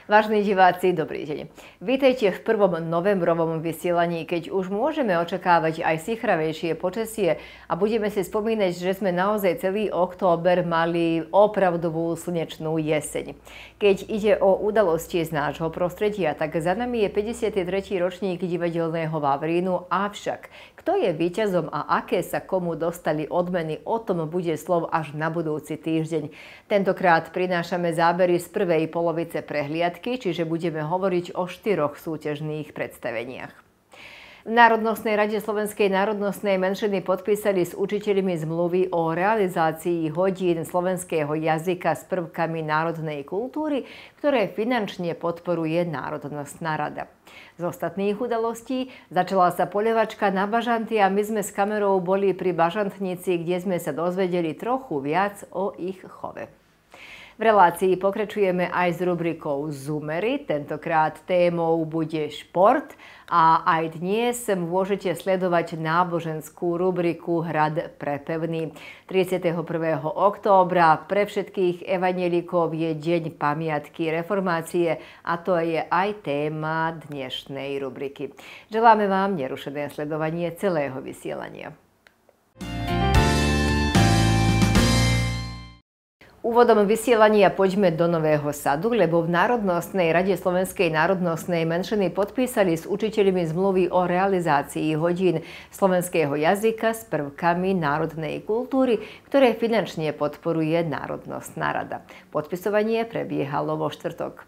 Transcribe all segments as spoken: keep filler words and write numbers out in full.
Vážení diváci, dobrý deň. Vítejte v prvom novembrovom vysielaní, keď už môžeme očakávať aj sichravejšie počasie a budeme si spomínať, že sme naozaj celý október mali opravdovú slnečnú jeseň. Keď ide o udalosti z nášho prostredia, tak za nami je päťdesiaty tretí ročník divadelného Vavrínu, avšak kto je víťazom a aké sa komu dostali odmeny, o tom bude slov až na budúci týždeň. Tentokrát prinášame zábery z prvej polovice prehliadky, čiže budeme hovoriť o štyroch súťažných predstaveniach. V Národnostnej rade Slovenskej národnostnej menšiny podpísali s učiteľmi zmluvy o realizácii hodín slovenského jazyka s prvkami národnej kultúry, ktoré finančne podporuje Národnostná rada. Z ostatných udalostí začala sa poľavačka na bažanty a my sme s kamerou boli pri bažantnici, kde sme sa dozvedeli trochu viac o ich chove. V relácii pokračujeme aj s rubrikou Zoomery. Tentokrát témou bude šport a aj dnes môžete sledovať náboženskú rubriku Hrad prepevný. tridsiateho prvého októbra pre všetkých evanjelikov je deň pamiatky reformácie a to je aj téma dnešnej rubriky. Želáme vám nerušené sledovanie celého vysielania. Úvodom vysielania poďme do Nového Sadu, lebo v Národnostnej rade Slovenskej národnostnej menšiny podpísali s učiteľmi zmluvy o realizácii hodín slovenského jazyka s prvkami národnej kultúry, ktoré finančne podporuje Národnostná rada. Podpisovanie prebiehalo vo štvrtok.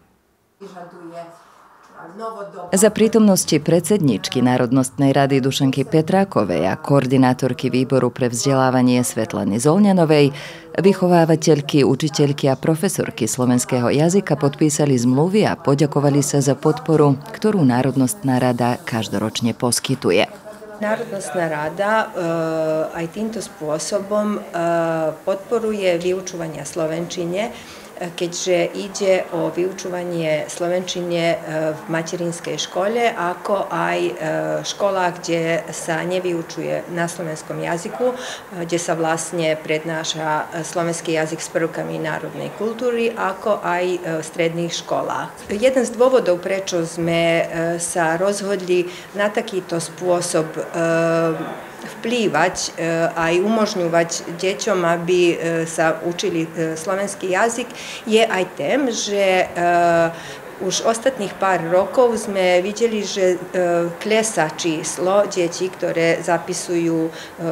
Za prítomnosti predsedničky Národnostnej rady Dušanky Petrákovej a koordinátorky výboru pre vzdelávanie Svetlany Zolňanovej, vychovávateľky, učiteľky a profesorky slovenského jazyka podpísali zmluvy a poďakovali sa za podporu, ktorú Národnostná rada každoročne poskytuje. Národnostná rada e, aj týmto spôsobom e, podporuje vyučovanie slovenčine, keďže ide o vyučovanie slovenčine v materinskej škole, ako aj školách, kde sa nevyučuje na slovenskom jazyku, kde sa vlastne prednáša slovenský jazyk s prvkami národnej kultúry, ako aj v stredných školách. Jeden z dôvodov, prečo sme sa rozhodli na takýto spôsob vplývať aj umožňovať deťom, aby sa učili slovenský jazyk, je aj tým, že už ostatných pár rokov sme videli, že klesá číslo detí, ktoré zapisujú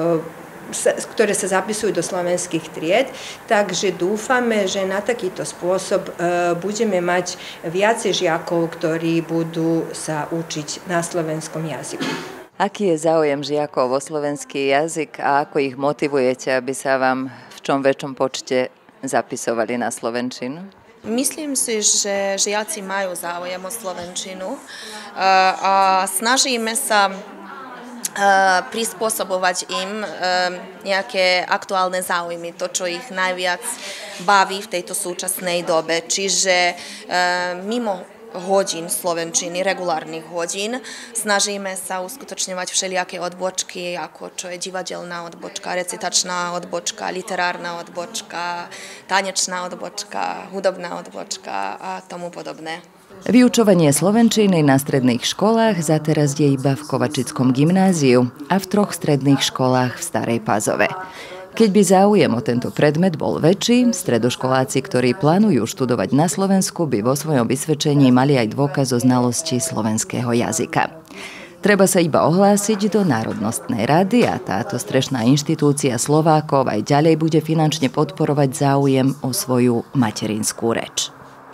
ktoré sa zapisujú do slovenských tried, takže dúfame, že na takýto spôsob budeme mať viacej žiakov, ktorí budú sa učiť na slovenskom jazyku. Aký je záujem žiakov o slovenský jazyk a ako ich motivujete, aby sa vám v čom väčšom počte zapisovali na slovenčinu? Myslím si, že žiaci majú záujem o slovenčinu a snažíme sa prispôsobovať im nejaké aktuálne záujmy, to, čo ich najviac baví v tejto súčasnej dobe. Čiže mimo hodín slovenčiny, regulárnych hodín. Snažíme sa uskutočňovať všelijaké odbočky, ako čo je divadelná odbočka, recitačná odbočka, literárna odbočka, tanečná odbočka, hudobná odbočka a tomu podobné. Vyučovanie slovenčiny na stredných školách zateraz je iba v Kovačickom gymnáziu a v troch stredných školách v Starej Pazove. Keď by záujem o tento predmet bol väčší, stredoškoláci, ktorí plánujú študovať na Slovensku, by vo svojom vysvedčení mali aj dôkaz o znalosti slovenského jazyka. Treba sa iba ohlásiť do Národnostnej rady a táto strešná inštitúcia Slovákov aj ďalej bude finančne podporovať záujem o svoju materinskú reč.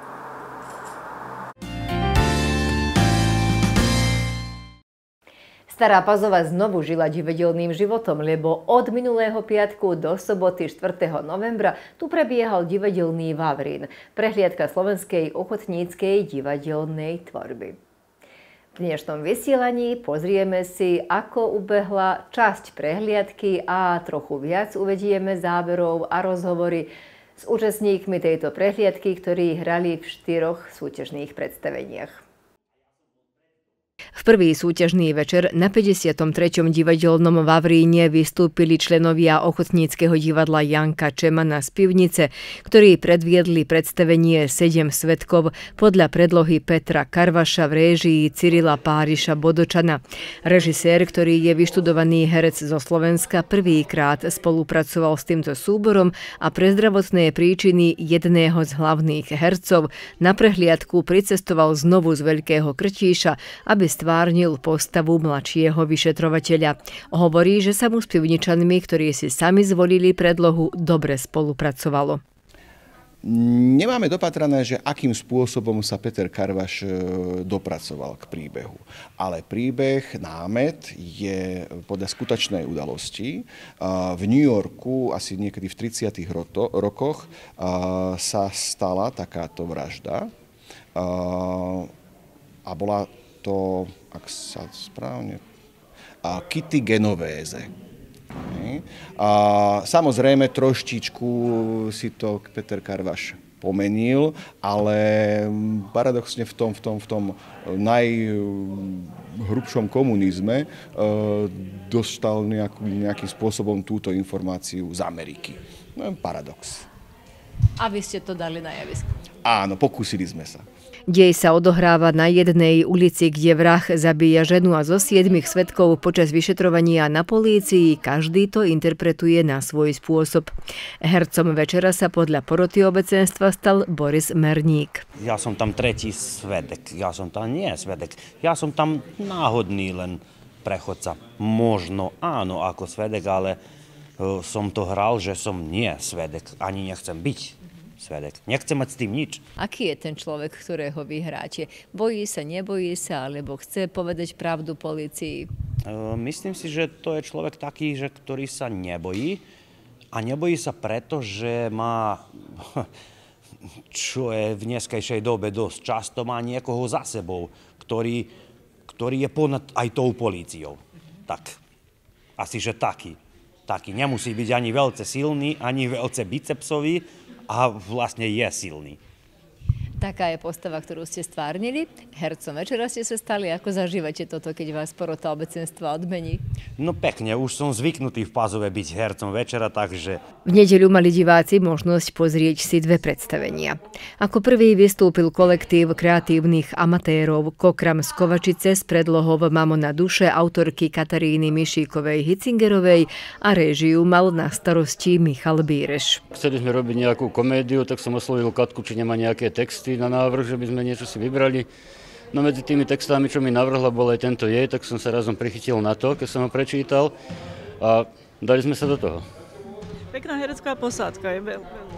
Stará Pazova znovu žila divadelným životom, lebo od minulého piatku do soboty štvrtého novembra tu prebiehal divadelný Vavrín, prehliadka slovenskej ochotníckej divadelnej tvorby. V dnešnom vysielaní pozrieme si, ako ubehla časť prehliadky a trochu viac uvedieme záberov a rozhovory s účastníkmi tejto prehliadky, ktorí hrali v štyroch súťažných predstaveniach. V prvý súťažný večer na päťdesiatom treťom divadelnom Vavríne vystúpili členovia ochotníckeho divadla Janka Čemana z Pivnice, ktorí predviedli predstavenie Sedem svedkov podľa predlohy Petra Karvaša v réžii Cyrila Páriša Bodočana. Režisér, ktorý je vyštudovaný herec zo Slovenska, prvýkrát spolupracoval s týmto súborom a pre zdravotné príčiny jedného z hlavných hercov na prehliadku pricestoval znovu z Veľkého Krtíša, aby stvárnil postavu mladšieho vyšetrovateľa. Hovorí, že sa mu s Pivničanmi, ktorí si sami zvolili predlohu, dobre spolupracovalo. Nemáme dopatrané, že akým spôsobom sa Peter Karvaš dopracoval k príbehu. Ale príbeh, námet je podľa skutočnej udalosti. V New Yorku asi niekedy v tridsiatych rokoch sa stala takáto vražda. A bola to, ak sa správne, Kitty Genovese. A samozrejme troštičku si to Peter Karvaš pomenil, ale paradoxne v tom, v tom, v tom najhrubšom komunizme dostal nejaký, nejakým spôsobom túto informáciu z Ameriky. No, paradox. A vy ste to dali na javisko? Áno, pokúsili sme sa. Dej sa odohráva na jednej ulici, kde vrah zabíja ženu a zo siedmich svedkov počas vyšetrovania na polícii každý to interpretuje na svoj spôsob. Hercom večera sa podľa poroty obecenstva stal Boris Merník. Ja som tam tretí svedek, ja som tam nie svedek, ja som tam náhodný len prechodca. Možno áno ako svedek, ale som to hral, že som nie svedek, ani nechcem byť svedek. Nechcem mať s tým nič. Aký je ten človek, ktorého vy hráte? Bojí sa, nebojí sa, alebo chce povedať pravdu polícii? Myslím si, že to je človek taký, že ktorý sa nebojí. A nebojí sa preto, že má, čo je v dneskejšej dobe dosť často, má niekoho za sebou, ktorý, ktorý je ponad aj tou políciou. Tak, asi že taký. Taký nemusí byť ani veľce silný, ani veľce bicepsový, a vlastne je silný. Taká je postava, ktorú ste stvárnili. Hercom večera ste sa stali. Ako zažívate toto, keď vás porota obecenstva odmení? No pekne, už som zvyknutý v Pazove byť hercom večera, takže... V nedeľu mali diváci možnosť pozrieť si dve predstavenia. Ako prvý vystúpil kolektív kreatívnych amatérov Kokram z Kovačice s predlohou Mamo na duše autorky Kataríny Mišíkovej-Hitzingerovej a réžiu mal na starosti Michal Bíreš. Chceli sme robiť nejakú komédiu, tak som oslovil Katku, či nemá nejaké texty na návrh, že by sme niečo si vybrali. No medzi tými textami, čo mi navrhla, bol aj tento jej, tak som sa razom prichytil na to, keď som ho prečítal a dali sme sa do toho. Pekná herecká posádka je.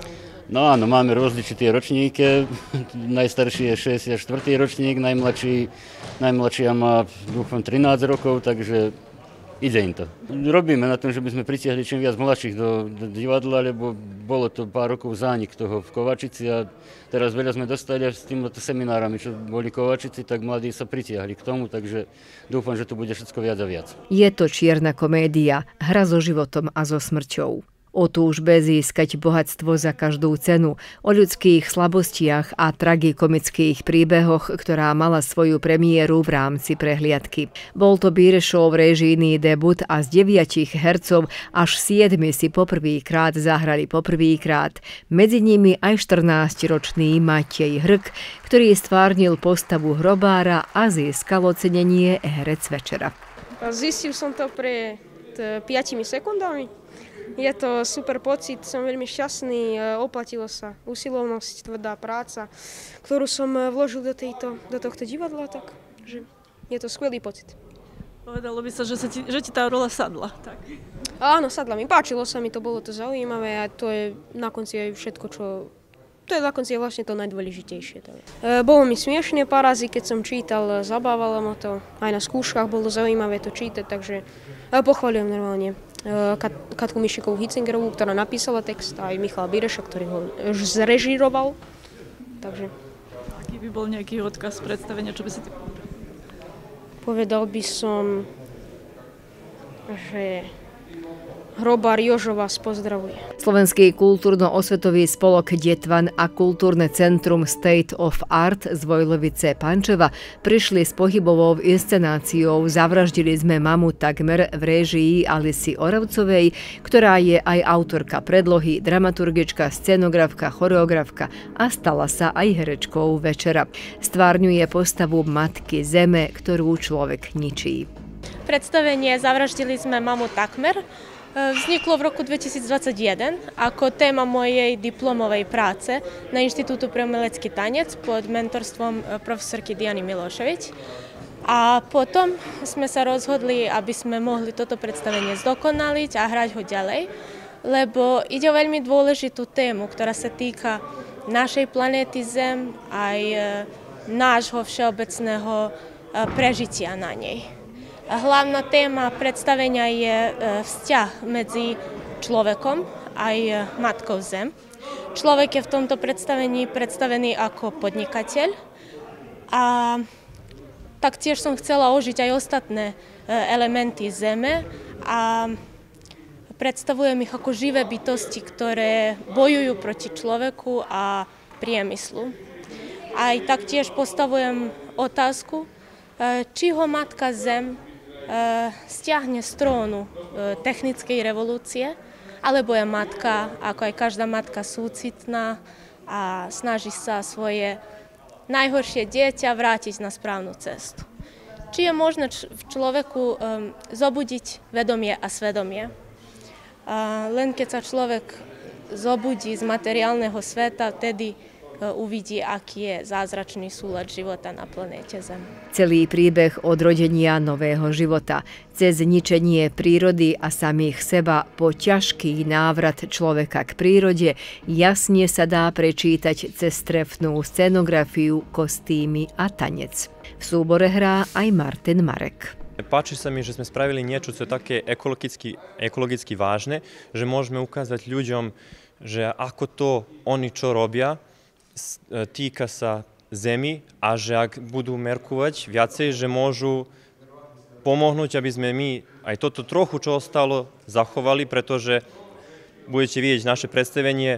No áno, máme rozličité ročníky. Najstarší je šesťdesiattštvrtý ročník, najmladší, najmladšia má dúfam trinásť rokov, takže ide im to. Robíme na tom, že by sme pritiahli čím viac mladších do, do divadla, lebo bolo to pár rokov zánik toho v Kovačici a teraz veľa sme dostali s týmto seminárami, čo boli Kovačici, tak mladí sa pritiahli k tomu, takže dúfam, že to bude všetko viac a viac. Je to čierna komédia, hra so životom a so smrťou. O túžbe získať bohatstvo za každú cenu, o ľudských slabostiach a tragikomických príbehoch, ktorá mala svoju premiéru v rámci prehliadky. Bol to Bírešov režijný debut a z deviatich hercov až siedmi si poprvýkrát zahrali poprvýkrát. Medzi nimi aj štrnásťročný Matej Hrk, ktorý stvárnil postavu hrobára a získal ocenenie herec večera. Zistil som to pred piatimi sekundami. Je to super pocit, som veľmi šťastný, oplatilo sa. Usilovnosť, tvrdá práca, ktorú som vložil do, tejto, do tohto divadla, tak že je to skvelý pocit. Povedalo by sa, že, sa ti, že ti tá rola sadla. Tak. Áno, sadla mi, páčilo sa mi to, bolo to zaujímavé a to je na konci aj všetko, čo... To je na konci vlastne to najdôležitejšie. E, bolo mi smiešne pár razy, keď som čítal, zabávalo ma to. Aj na skúškach bolo zaujímavé to čítať, takže e, pochváľujem normálne e, Kat, Katku Mišíkovú-Hitzingerovú, ktorá napísala text, aj Michala Bíreša, ktorý ho zrežíroval. Takže... Aký by bol nejaký odkaz predstavenia, čo by si ty povedal? Povedal by som, že Hrobar Jožo vás pozdravuje. Slovenský kultúrno-osvetový spolok Detvan a kultúrne centrum State of Art z Vojlovice Pančeva prišli s pohybovou inscenáciou Zavraždili sme mamu takmer v réžii Alisy Oravcovej, ktorá je aj autorka predlohy, dramaturgička, scenografka, choreografka a stala sa aj herečkou večera. Stvárňuje postavu matky zeme, ktorú človek ničí. Predstavenie Zavraždili sme mamu takmer vzniklo v roku dvetisícdvadsaťjeden ako téma mojej diplomovej práce na Inštitútu pre umelecký tanec pod mentorstvom profesorky Diany Milošević. A potom sme sa rozhodli, aby sme mohli toto predstavenie zdokonaliť a hrať ho ďalej, lebo ide o veľmi dôležitú tému, ktorá sa týka našej planéty Zem aj nášho všeobecného prežitia na nej. Hlavná téma predstavenia je vzťah medzi človekom aj matkou Zem. Človek je v tomto predstavení predstavený ako podnikateľ a taktiež som chcela ožiť aj ostatné elementy Zeme a predstavujem ich ako živé bytosti, ktoré bojujú proti človeku a priemyslu. Aj taktiež postavujem otázku, či ho matka Zem stiahne z trónu technickej revolúcie, alebo je matka, ako aj každá matka, súcitná a snaží sa svoje najhoršie dieťa vrátiť na správnu cestu. Či je možné v človeku zobudiť vedomie a svedomie. Len keď sa človek zobudí z materiálneho sveta, vtedy uvidí, aký je zázračný súlad života na planéte Zem. Celý príbeh od rodenia nového života, cez ničenie prírody a samých seba po ťažký návrat človeka k prírode jasne sa dá prečítať cez trefnú scenografiu, kostýmy a tanec. V súbore hrá aj Martin Marek. Páči sa mi, že sme spravili niečo, čo je také ekologicky, ekologicky vážne, že môžeme ukázať ľuďom, že ako to oni čo robia, týka sa Zemi a že ak budú merkovať viacej, že môžu pomohnúť, aby sme my aj toto trochu, čo ostalo, zachovali, pretože budete vidieť naše predstavenie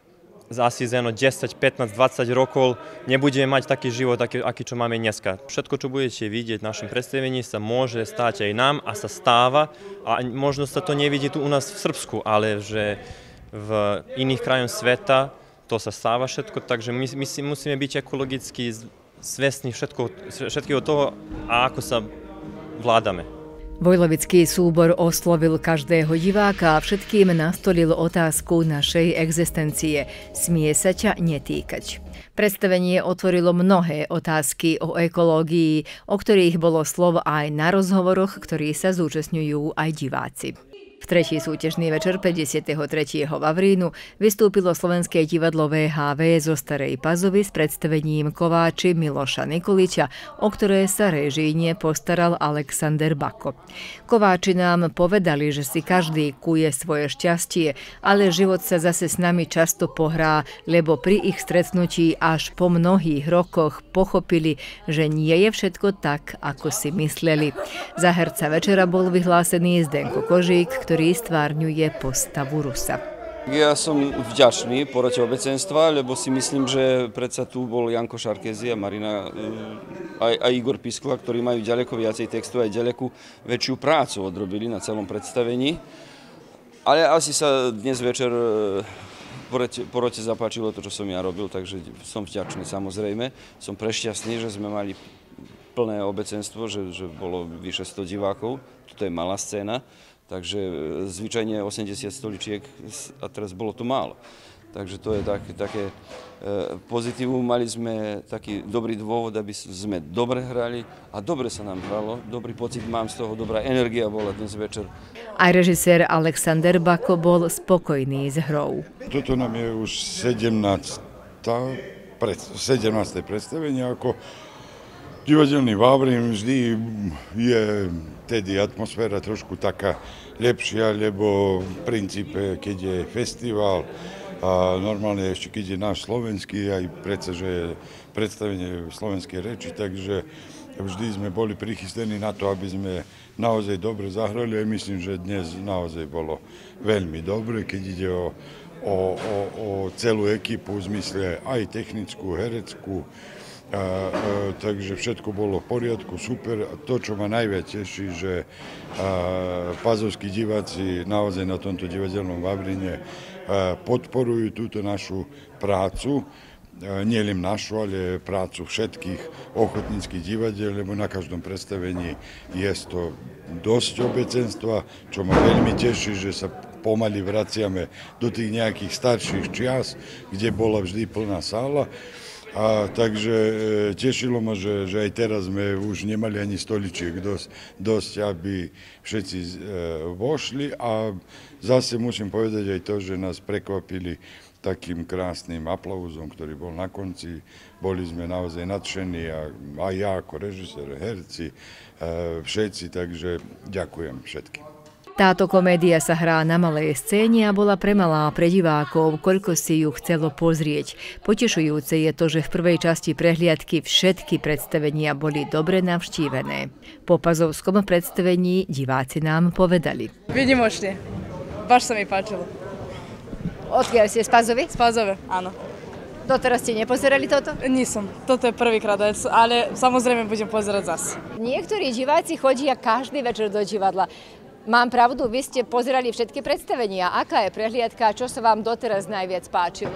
asi za desať, pätnásť, dvadsať rokov nebudeme mať taký život, aký, aký čo máme dneska. Všetko, čo budete vidieť v našom predstavení, sa môže stať aj nám a sa stáva a možno sa to nevidí tu u nás v Srbsku, ale že v iných krajoch sveta to sa stáva všetko, takže my, my si musíme byť ekologicky svesní všetko, všetkého toho a ako sa vládame. Vojlovický súbor oslovil každého diváka a všetkým nastolil otázku našej existencie. Smie sa ťa netýkať. Predstavenie otvorilo mnohé otázky o ekológii, o ktorých bolo slovo aj na rozhovoroch, ktorí sa zúčastňujú aj diváci. V tretí súťažný večer päťdesiateho tretieho Vavrínu vystúpilo Slovenské divadlo vé há vé zo Starej Pazovy s predstavením Kováči Miloša Nikoliča, o ktoré sa režijne postaral Alexander Bako. Kováči nám povedali, že si každý kuje svoje šťastie, ale život sa zase s nami často pohrá, lebo pri ich stretnutí až po mnohých rokoch pochopili, že nie je všetko tak, ako si mysleli. Za herca večera bol vyhlásený Zdenko Kožík, ktorý stvárňuje postavu Rusa. Ja som vďačný porote obecenstva, lebo si myslím, že predsa tu bol Janko Šarkézy a Marina aj, aj Igor Piskula, ktorí majú ďaleko viacej textu aj ďaleko väčšiu prácu odrobili na celom predstavení. Ale asi sa dnes večer porote, porote zapáčilo to, čo som ja robil, takže som vďačný samozrejme. Som prešťastný, že sme mali plné obecenstvo, že, že bolo vyše sto divákov. Toto je malá scéna. Takže zvyčajne osemdesiat stoličiek a teraz bolo tu málo. Takže to je tak, také pozitívum. Mali sme taký dobrý dôvod, aby sme dobre hrali a dobre sa nám hralo. Dobrý pocit mám z toho, dobrá energia bola dnes večer. Aj režisér Alexander Bako bol spokojný s hrou. Toto nám je už sedemnáste predstavenie. Ako divadelný Vavrín vždy je tedy atmosféra trošku taká lepšia, lebo v princípe, keď je festival a normálne ešte keď je náš slovenský, aj predsa, že je predstavenie slovenskej reči, takže vždy sme boli prichystení na to, aby sme naozaj dobre zahrali a myslím, že dnes naozaj bolo veľmi dobre, keď ide o, o, o, o celú ekipu v zmysle aj technickú, hereckú. A, a, takže všetko bolo v poriadku, super. A to, čo ma najviac teší, že a, pazovskí diváci naozaj na tomto divadelnom Vavrine a, podporujú túto našu prácu. Nielen našu, ale prácu všetkých ochotníckých divadiel, lebo na každom predstavení je to dosť obecenstva, čo ma veľmi teší, že sa pomaly vraciame do tých nejakých starších čias, kde bola vždy plná sála. A takže e, tešilo ma, že, že aj teraz sme už nemali ani stoličiek dosť, dosť aby všetci e, vošli. A zase musím povedať aj to, že nás prekvapili takým krásnym aplauzom, ktorý bol na konci. Boli sme naozaj nadšení, a aj ja ako režisér, herci, e, všetci, takže ďakujem všetkým. Táto komédia sa hrá na malej scéne a bola premalá pre divákov, koľko si ju chcelo pozrieť. Potešujúce je to, že v prvej časti prehliadky všetky predstavenia boli dobre navštívené. Po pazovskom predstavení diváci nám povedali. Výnimočne. Baš sa mi páčilo. Odkiaľ ste, z Pazovy? Z Pazove, áno. Doteraz ste nepozerali toto? Nisom. Toto je prvýkrát, ale samozrejme budem pozerať zase. Niektorí diváci chodia každý večer do divadla. Mám pravdu, vy ste pozerali všetky predstavenia. Aká je prehliadka a čo sa vám doteraz najviac páčilo?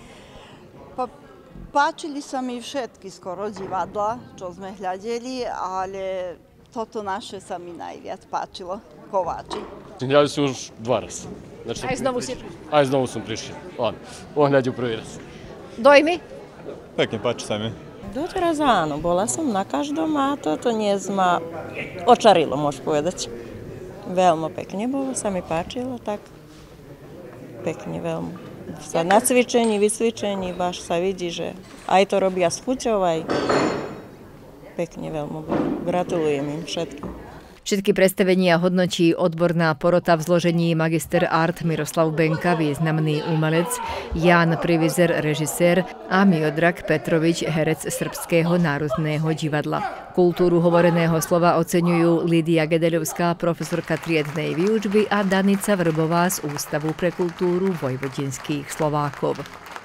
Pa, páčili sa mi všetky skoro divadla, čo sme hľadeli, ale toto naše sa mi najviac páčilo. Kováči. Hľadali som už dva raz. Znači, aj znovu ste prišli? Aj znovu som prišli. Ladno, ohľadil prvý raz. Dojmy? Pekne, páči sa mi. Doteraz áno, bola som na každom a toto dnes ma očarilo, môžem povedať. Veľmi pekne bolo, sa mi páčilo, tak pekne veľmi. Sa na cvičení, vysvičení, baš sa vidí, že aj to robia s chuťou, aj pekne veľmi bolo. Gratulujem im všetkým. Všetky predstavenia hodnotí odborná porota v zložení magister art Miroslav Benka, významný umelec, Ján Privizer, režisér a Miodrag Petrovič, herec Srbského národného divadla. Kultúru hovoreného slova oceňujú Lídia Gedeľovská, profesorka triednej výučby, a Danica Vrbová z Ústavu pre kultúru vojvodinských Slovákov.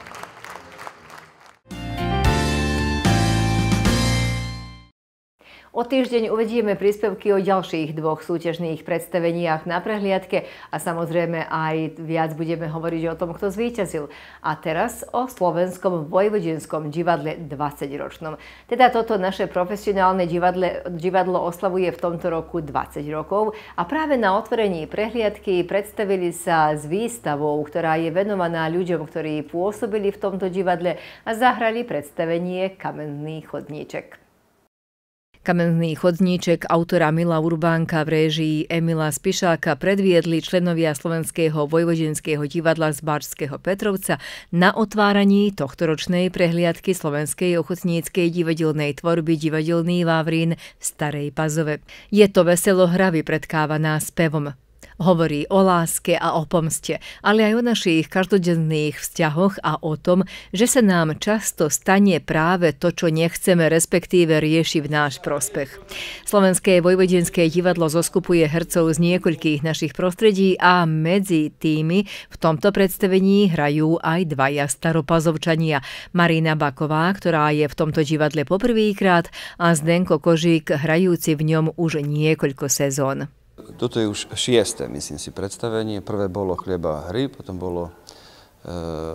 O týždeň uvedieme príspevky o ďalších dvoch súťažných predstaveniach na prehliadke a samozrejme aj viac budeme hovoriť o tom, kto zvíťazil. A teraz o Slovenskom vojvodinskom divadle dvadsaťročnom. Teda toto naše profesionálne divadle, divadlo oslavuje v tomto roku dvadsať rokov a práve na otvorení prehliadky predstavili sa s výstavou, ktorá je venovaná ľuďom, ktorí pôsobili v tomto divadle, a zahrali predstavenie Kamenný chodníček. Kamenný chodníček autora Mila Urbánka v réžii Emila Spišáka predviedli členovia Slovenského vojvodinského divadla z Báčskeho Petrovca na otváraní tohtoročnej prehliadky slovenskej ochotníckej divadelnej tvorby Divadelný Vavrín v Starej Pazove. Je to veselo hra vypredkávaná spevom. Hovorí o láske a o pomste, ale aj o našich každodenných vzťahoch a o tom, že sa nám často stane práve to, čo nechceme, respektíve rieši v náš prospech. Slovenské vojvodinské divadlo zoskupuje hercov z niekoľkých našich prostredí a medzi tými v tomto predstavení hrajú aj dvaja staropazovčania. Marina Baková, ktorá je v tomto divadle poprvýkrát, a Zdenko Kožík, hrajúci v ňom už niekoľko sezón. Toto je už šiesté, myslím si, predstavenie. Prvé bolo Chlieba a hry, potom bolo e,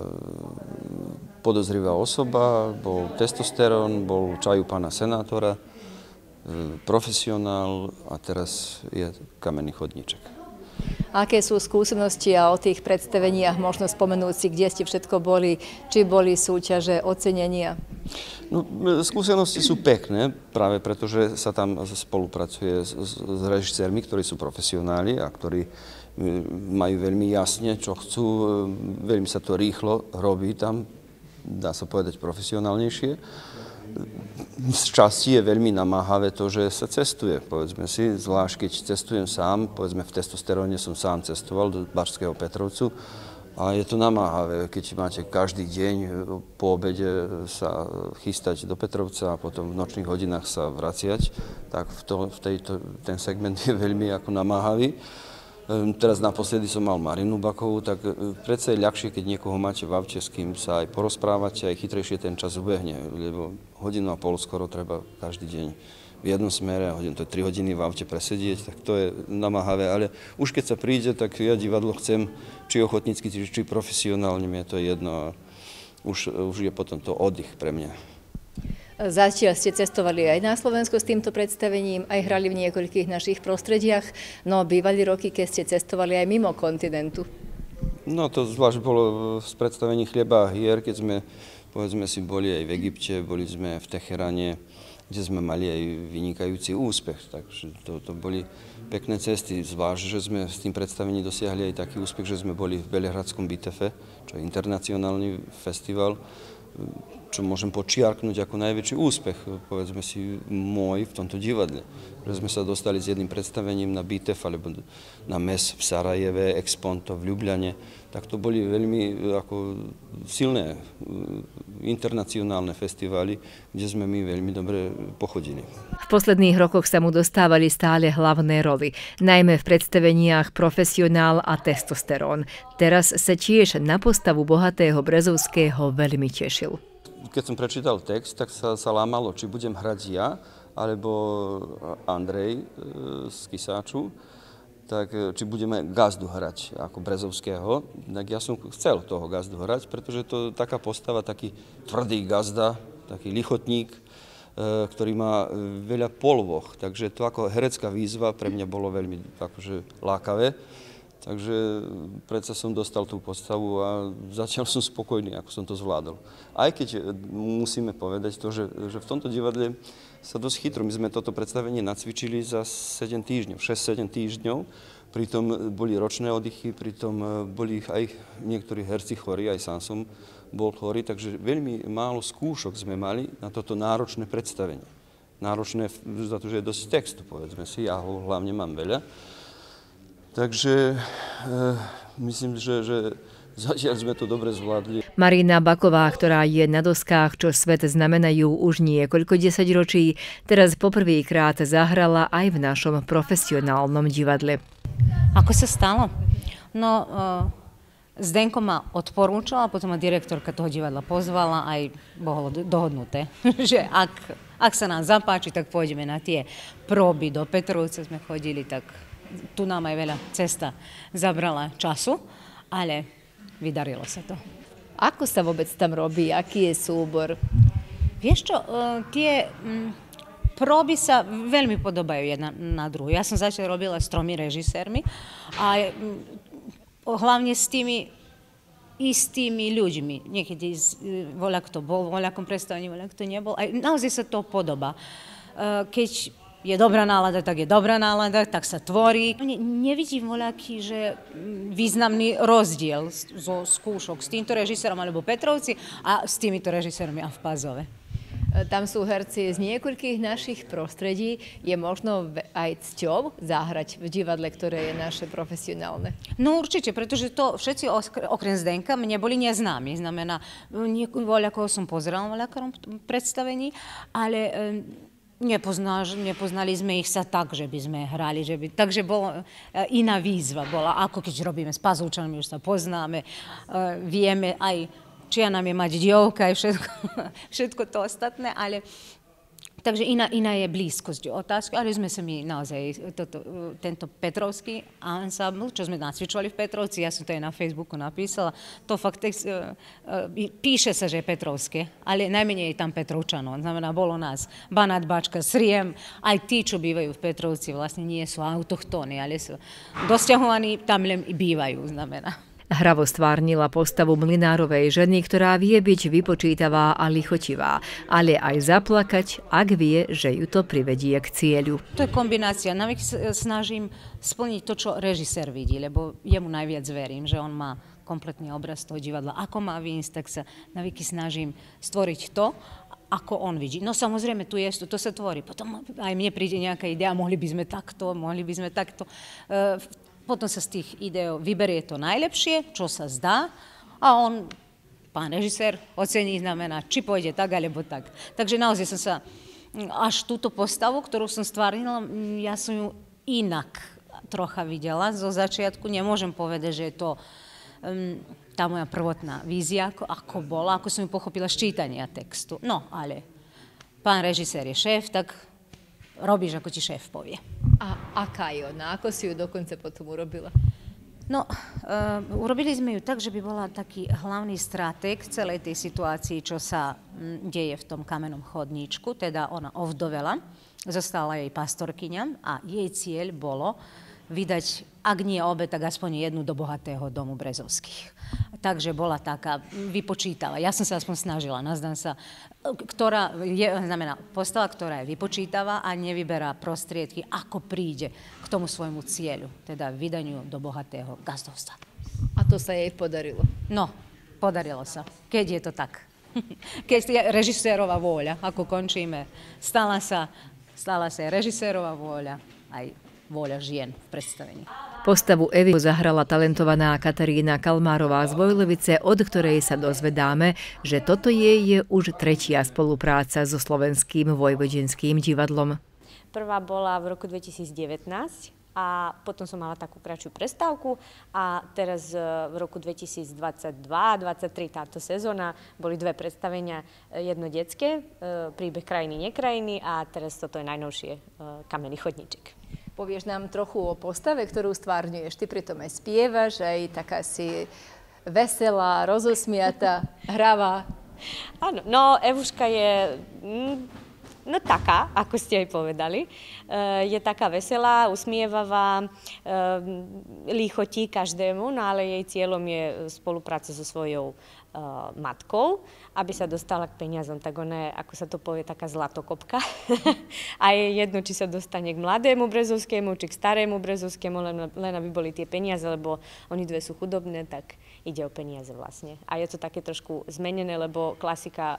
Podozrivá osoba, bol Testosterón, bol Čaj u pána senátora, e, Profesionál a teraz je Kamenný chodníček. Aké sú skúsenosti a o tých predstaveniach možno spomenúť si, kde ste všetko boli, či boli súťaže, ocenenia? No, skúsenosti sú pekné, práve preto, že sa tam spolupracuje s, s režisérmi, ktorí sú profesionáli a ktorí majú veľmi jasne, čo chcú. Veľmi sa to rýchlo robí tam, dá sa povedať, profesionálnejšie. Z časti je veľmi namáhavé to, že sa cestuje, povedzme si, zvlášť keď cestujem sám, povedzme v Testosteróne som sám cestoval do Báčskeho Petrovcu, A je to namáhavé, keď máte každý deň po obede sa chystať do Petrovca a potom v nočných hodinách sa vraciať, tak v, to, v tejto, ten segment je veľmi ako namáhavý. Teraz naposledy som mal Marinu Bakovú, tak predsa je ľahšie, keď niekoho máte v aute, s kým sa aj porozprávate, aj chytrejšie ten čas ubehne, lebo hodinu a pol skoro treba každý deň v jednom smere, hodinu, to je tri hodiny v aute presedieť, tak to je namáhavé, ale už keď sa príde, tak ja divadlo chcem, či ochotnícky, či, či profesionálne, mi je to jedno a už, už je potom to oddych pre mňa. Zatiaľ ste cestovali aj na Slovensku s týmto predstavením, aj hrali v niekoľkých našich prostrediach, no bývali roky, keď ste cestovali aj mimo kontinentu. No to zvlášť bolo z predstavení Chlieba a hier, keď sme, povedzme si, boli aj v Egypte, boli sme v Teheráne, kde sme mali aj vynikajúci úspech. Takže to, to boli pekné cesty, zvlášť, že sme s tým predstavením dosiahli aj taký úspech, že sme boli v Belehradskom Bitefe, čo je internacionálny festival, čo môžem počiarknúť ako najväčší úspech, povedzme si, môj v tomto divadle. Že sme sa dostali s jedným predstavením na Bitev alebo na mes v Sarajeve, Exponto v Ljubljane, tak to boli veľmi ako silné internacionálne festivály, kde sme my veľmi dobre pochodili. V posledných rokoch sa mu dostávali stále hlavné roly, najmä v predstaveniach Profesionál a Testosterón. Teraz sa tiež na postavu bohatého Brezovského veľmi tešil. Keď som prečítal text, tak sa, sa lámalo, či budem hrať ja, alebo Andrej z Kisáču, tak či budeme gazdu hrať ako Brezovského. Tak ja som chcel toho gazdu hrať, pretože to je taká postava, taký tvrdý gazda, taký lichotník, ktorý má veľa polvoch. Takže to ako herecká výzva pre mňa bolo veľmi akože lákavé. Takže predsa som dostal tú postavu a zatiaľ som spokojný, ako som to zvládol. Aj keď musíme povedať to, že, že v tomto divadle sa dosť chytro. My sme toto predstavenie nacvičili za sedem týždňov, šesť sedem týždňov. Pritom boli ročné oddychy, pritom boli aj niektorí herci chorí, aj sám som bol chorý. Takže veľmi málo skúšok sme mali na toto náročné predstavenie. Náročné za to, že je dosť textu, povedzme si, ja ho hlavne mám veľa. Takže e, myslím, že, že zatiaľ sme to dobre zvládli. Marina Baková, ktorá je na doskách, čo svet znamenajú už niekoľko desaťročí, teraz poprvýkrát zahrala aj v našom profesionálnom divadle. Ako sa stalo? No, e, Zdenko ma odporúčala, potom ma direktorka toho divadla pozvala, aj bolo dohodnuté, že ak, ak sa nám zapáči, tak pôjdeme na tie próby do Petrovca, sme chodili, tak tu nám aj veľa cesta zabrala času, ale vydarilo sa to. Ako sa vôbec tam robí? Aký je súbor? Vieš čo, tie próby sa veľmi podobajú jedna na druhú. Ja som začala robila s tromi režisérmi a hlavne s tými istými ľuďmi. Niekedy voľak to bol, voľakom predstavení, voľak to nebol. A naozaj sa to podobá. Keď je dobrá nálada, tak je dobrá nálada, tak sa tvorí. Ne, nevidím voľaký, že významný rozdiel zo skúšok s týmto režisérom alebo Petrovci a s týmito režisérmi a v Pazove. Tam sú herci z niekoľkých našich prostredí. Je možno aj cťou zahrať v divadle, ktoré je naše profesionálne? No určite, pretože to všetci okrem Zdenka mne boli neznámi. Znamená, voľakého som pozerala v voľakom predstavení, ale Nepoznáš, nepoznali sme ich sa tak, že by sme hrali, že by, takže bola iná výzva, bola ako keď robíme s Pazovčanmi, už sa poznáme, vieme aj, čia nám je mať dievka aj všetko, všetko to ostatné, ale takže iná, iná je blízkosť otázky, ale sme sa mi naozaj, toto, tento Petrovský ansámbl, čo sme nacvičovali v Petrovci, ja som to aj na Facebooku napísala, to fakt text, uh, uh, píše sa, že je Petrovské, ale najmenej je tam Petrovčanov, znamená, bolo nás Banát, Bačka, Sriem, aj tí, čo bývajú v Petrovci, vlastne nie sú autochtóni, ale sú dosťahovaní, tam len bývajú, znamená. Hravo stvárnila postavu mlynárovej ženy, ktorá vie byť vypočítavá a lichotivá, ale aj zaplakať, ak vie, že ju to privedie k cieľu. To je kombinácia. Navik snažím splniť to, čo režisér vidí, lebo jemu najviac verím, že on má kompletný obraz toho divadla. Ako má výjsť, tak sa navyky snažím stvoriť to, ako on vidí. No samozrejme, tu je, to, to sa tvorí. Potom aj mne príde nejaká idea, mohli by sme takto, mohli by sme takto. potom sa z tých ideí vyberie to najlepšie, čo sa zdá, a on, pán režisér, ocení, znamená, či pôjde tak, alebo tak. Takže naozaj som sa až túto postavu, ktorú som stvárnila, ja som ju inak trocha videla. Zo začiatku nemôžem povedať, že je to um, tá moja prvotná vízia, ako, ako bola, ako som ju pochopila z čítania textu. No, ale pán režisér je šéf, tak robíš, ako ti šéf povie. A aká je ona? Ako si ju dokonca potom urobila? No, uh, urobili sme ju tak, že by bola taký hlavný stratég celej tej situácii, čo sa m, deje v tom kamennom chodníčku, teda ona ovdovela, zostala jej pastorkyňa a jej cieľ bolo vydať, ak nie obe, tak aspoň jednu do bohatého domu Brezovských. Takže bola taká vypočítava. Ja som sa aspoň snažila, nazdám sa, ktorá je, znamená postava, ktorá je vypočítava a nevyberá prostriedky, ako príde k tomu svojmu cieľu, teda vydaniu do bohatého gazdovstva. A to sa jej podarilo? No, podarilo sa, keď je to tak. Keď je režisérova vôľa, ako končíme, stala sa, stala sa režisérova vôľa, aj vôľa žien v predstavení. Postavu Evy zahrala talentovaná Katarína Kalmárová z Vojlovice, od ktorej sa dozvedáme, že toto jej je už tretia spolupráca so Slovenským vojvodinským divadlom. Prvá bola v roku dvetisícdevätnásť a potom som mala takú kratšiu prestávku a teraz v roku dvetisícdvadsaťdva dvadsaťtri táto sezóna boli dve predstavenia, jedno detské, Príbeh krajiny, nekrajiny a teraz toto je najnovšie, Kamenný chodníček. Povieš nám trochu o postave, ktorú stvárňuješ. Ty pritom aj spievaš, aj taká si veselá, rozosmiata, hravá. Áno, no Evuška je no taká, ako ste aj povedali. Je taká veselá, usmievavá, líchotí každému, no ale jej cieľom je spolupráca so svojou matkou, aby sa dostala k peniazom. Tak ona je, ako sa to povie, taká zlatokopka. A je jedno, či sa dostane k mladému Brezovskému, či k starému Brezovskému, len, len aby boli tie peniaze, lebo oni dve sú chudobné, tak ide o peniaze vlastne. A je to také trošku zmenené, lebo klasika,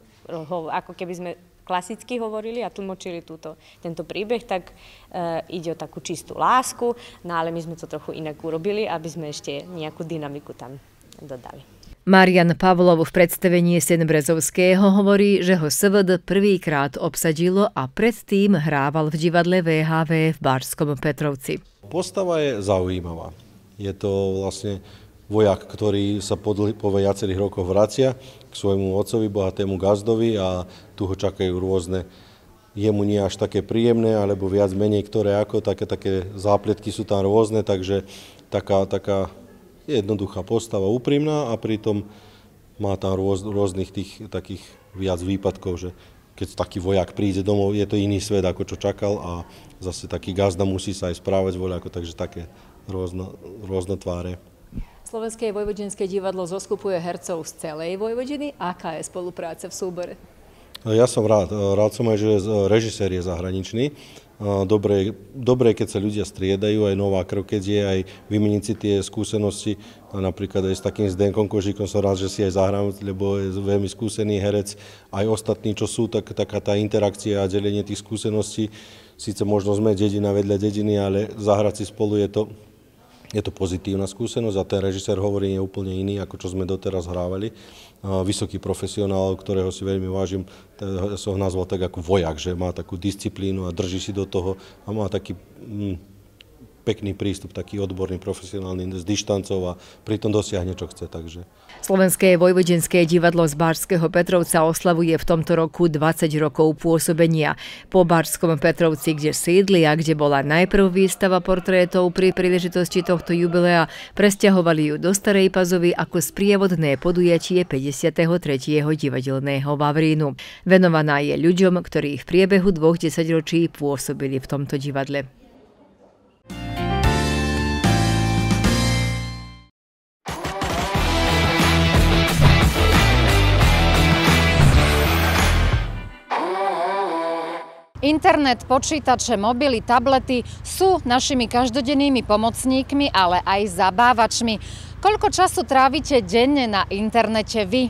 uh, ako keby sme klasicky hovorili a tlmočili túto, tento príbeh, tak uh, ide o takú čistú lásku, no ale my sme to trochu inak urobili, aby sme ešte nejakú dynamiku tam dodali. Marian Pavlov v predstavení Sen Brezovského hovorí, že ho es vé dé prvýkrát obsadilo a predtým hrával v divadle vé há vé v Barskom Petrovci. Postava je zaujímavá. Je to vlastne vojak, ktorý sa po, po viacerých rokoch vracia k svojmu otcovi, bohatému gazdovi a tu ho čakajú rôzne, jemu nie až také príjemné, alebo viac menej ktoré ako, také, také zápletky sú tam rôzne, takže taká, taká jednoduchá postava, úprimná a pritom má tam rôz, rôznych tých takých viac výpadkov, že keď taký vojak príde domov, je to iný svet, ako čo čakal a zase taký gazda musí sa aj správať voľako, takže také rôzno, rôzno tváre. Slovenské vojvodinské divadlo zoskupuje hercov z celej Vojvodiny. Aká je spolupráca v súbore? Ja som rád. Rád som aj, že režisér je zahraničný. Dobre, dobre, keď sa ľudia striedajú, aj nová krv, keď je, aj vymeniť si tie skúsenosti. A napríklad aj s takým Zdenkom Kožíkom som rád, že si aj zahrám, lebo je veľmi skúsený herec. Aj ostatní, čo sú, tak, taká tá interakcia a delenie tých skúseností. Síce možno sme dedina vedľa dediny, ale zahrať si spolu je to, je to pozitívna skúsenosť a ten režisér hovorí je úplne iný, ako čo sme doteraz hrávali. Vysoký profesionál, ktorého si veľmi vážim, som ho nazval tak ako vojak, že má takú disciplínu a drží si do toho a má taký mm, pekný prístup, taký odborný, profesionálny, z dištancov a pritom dosiahne, čo chce. Takže. Slovenské vojvodinské divadlo z Barského Petrovca oslavuje v tomto roku dvadsať rokov pôsobenia. Po Barskom Petrovci, kde sídli a kde bola najprv výstava portrétov pri príležitosti tohto jubilea, presťahovali ju do Starej Pazovy ako sprievodné podujatie päťdesiateho tretieho divadelného Vavrínu. Venovaná je ľuďom, ktorí v priebehu dvoch desaťročí pôsobili v tomto divadle. Internet, počítače, mobily, tablety sú našimi každodennými pomocníkmi, ale aj zabávačmi. Koľko času trávite denne na internete vy?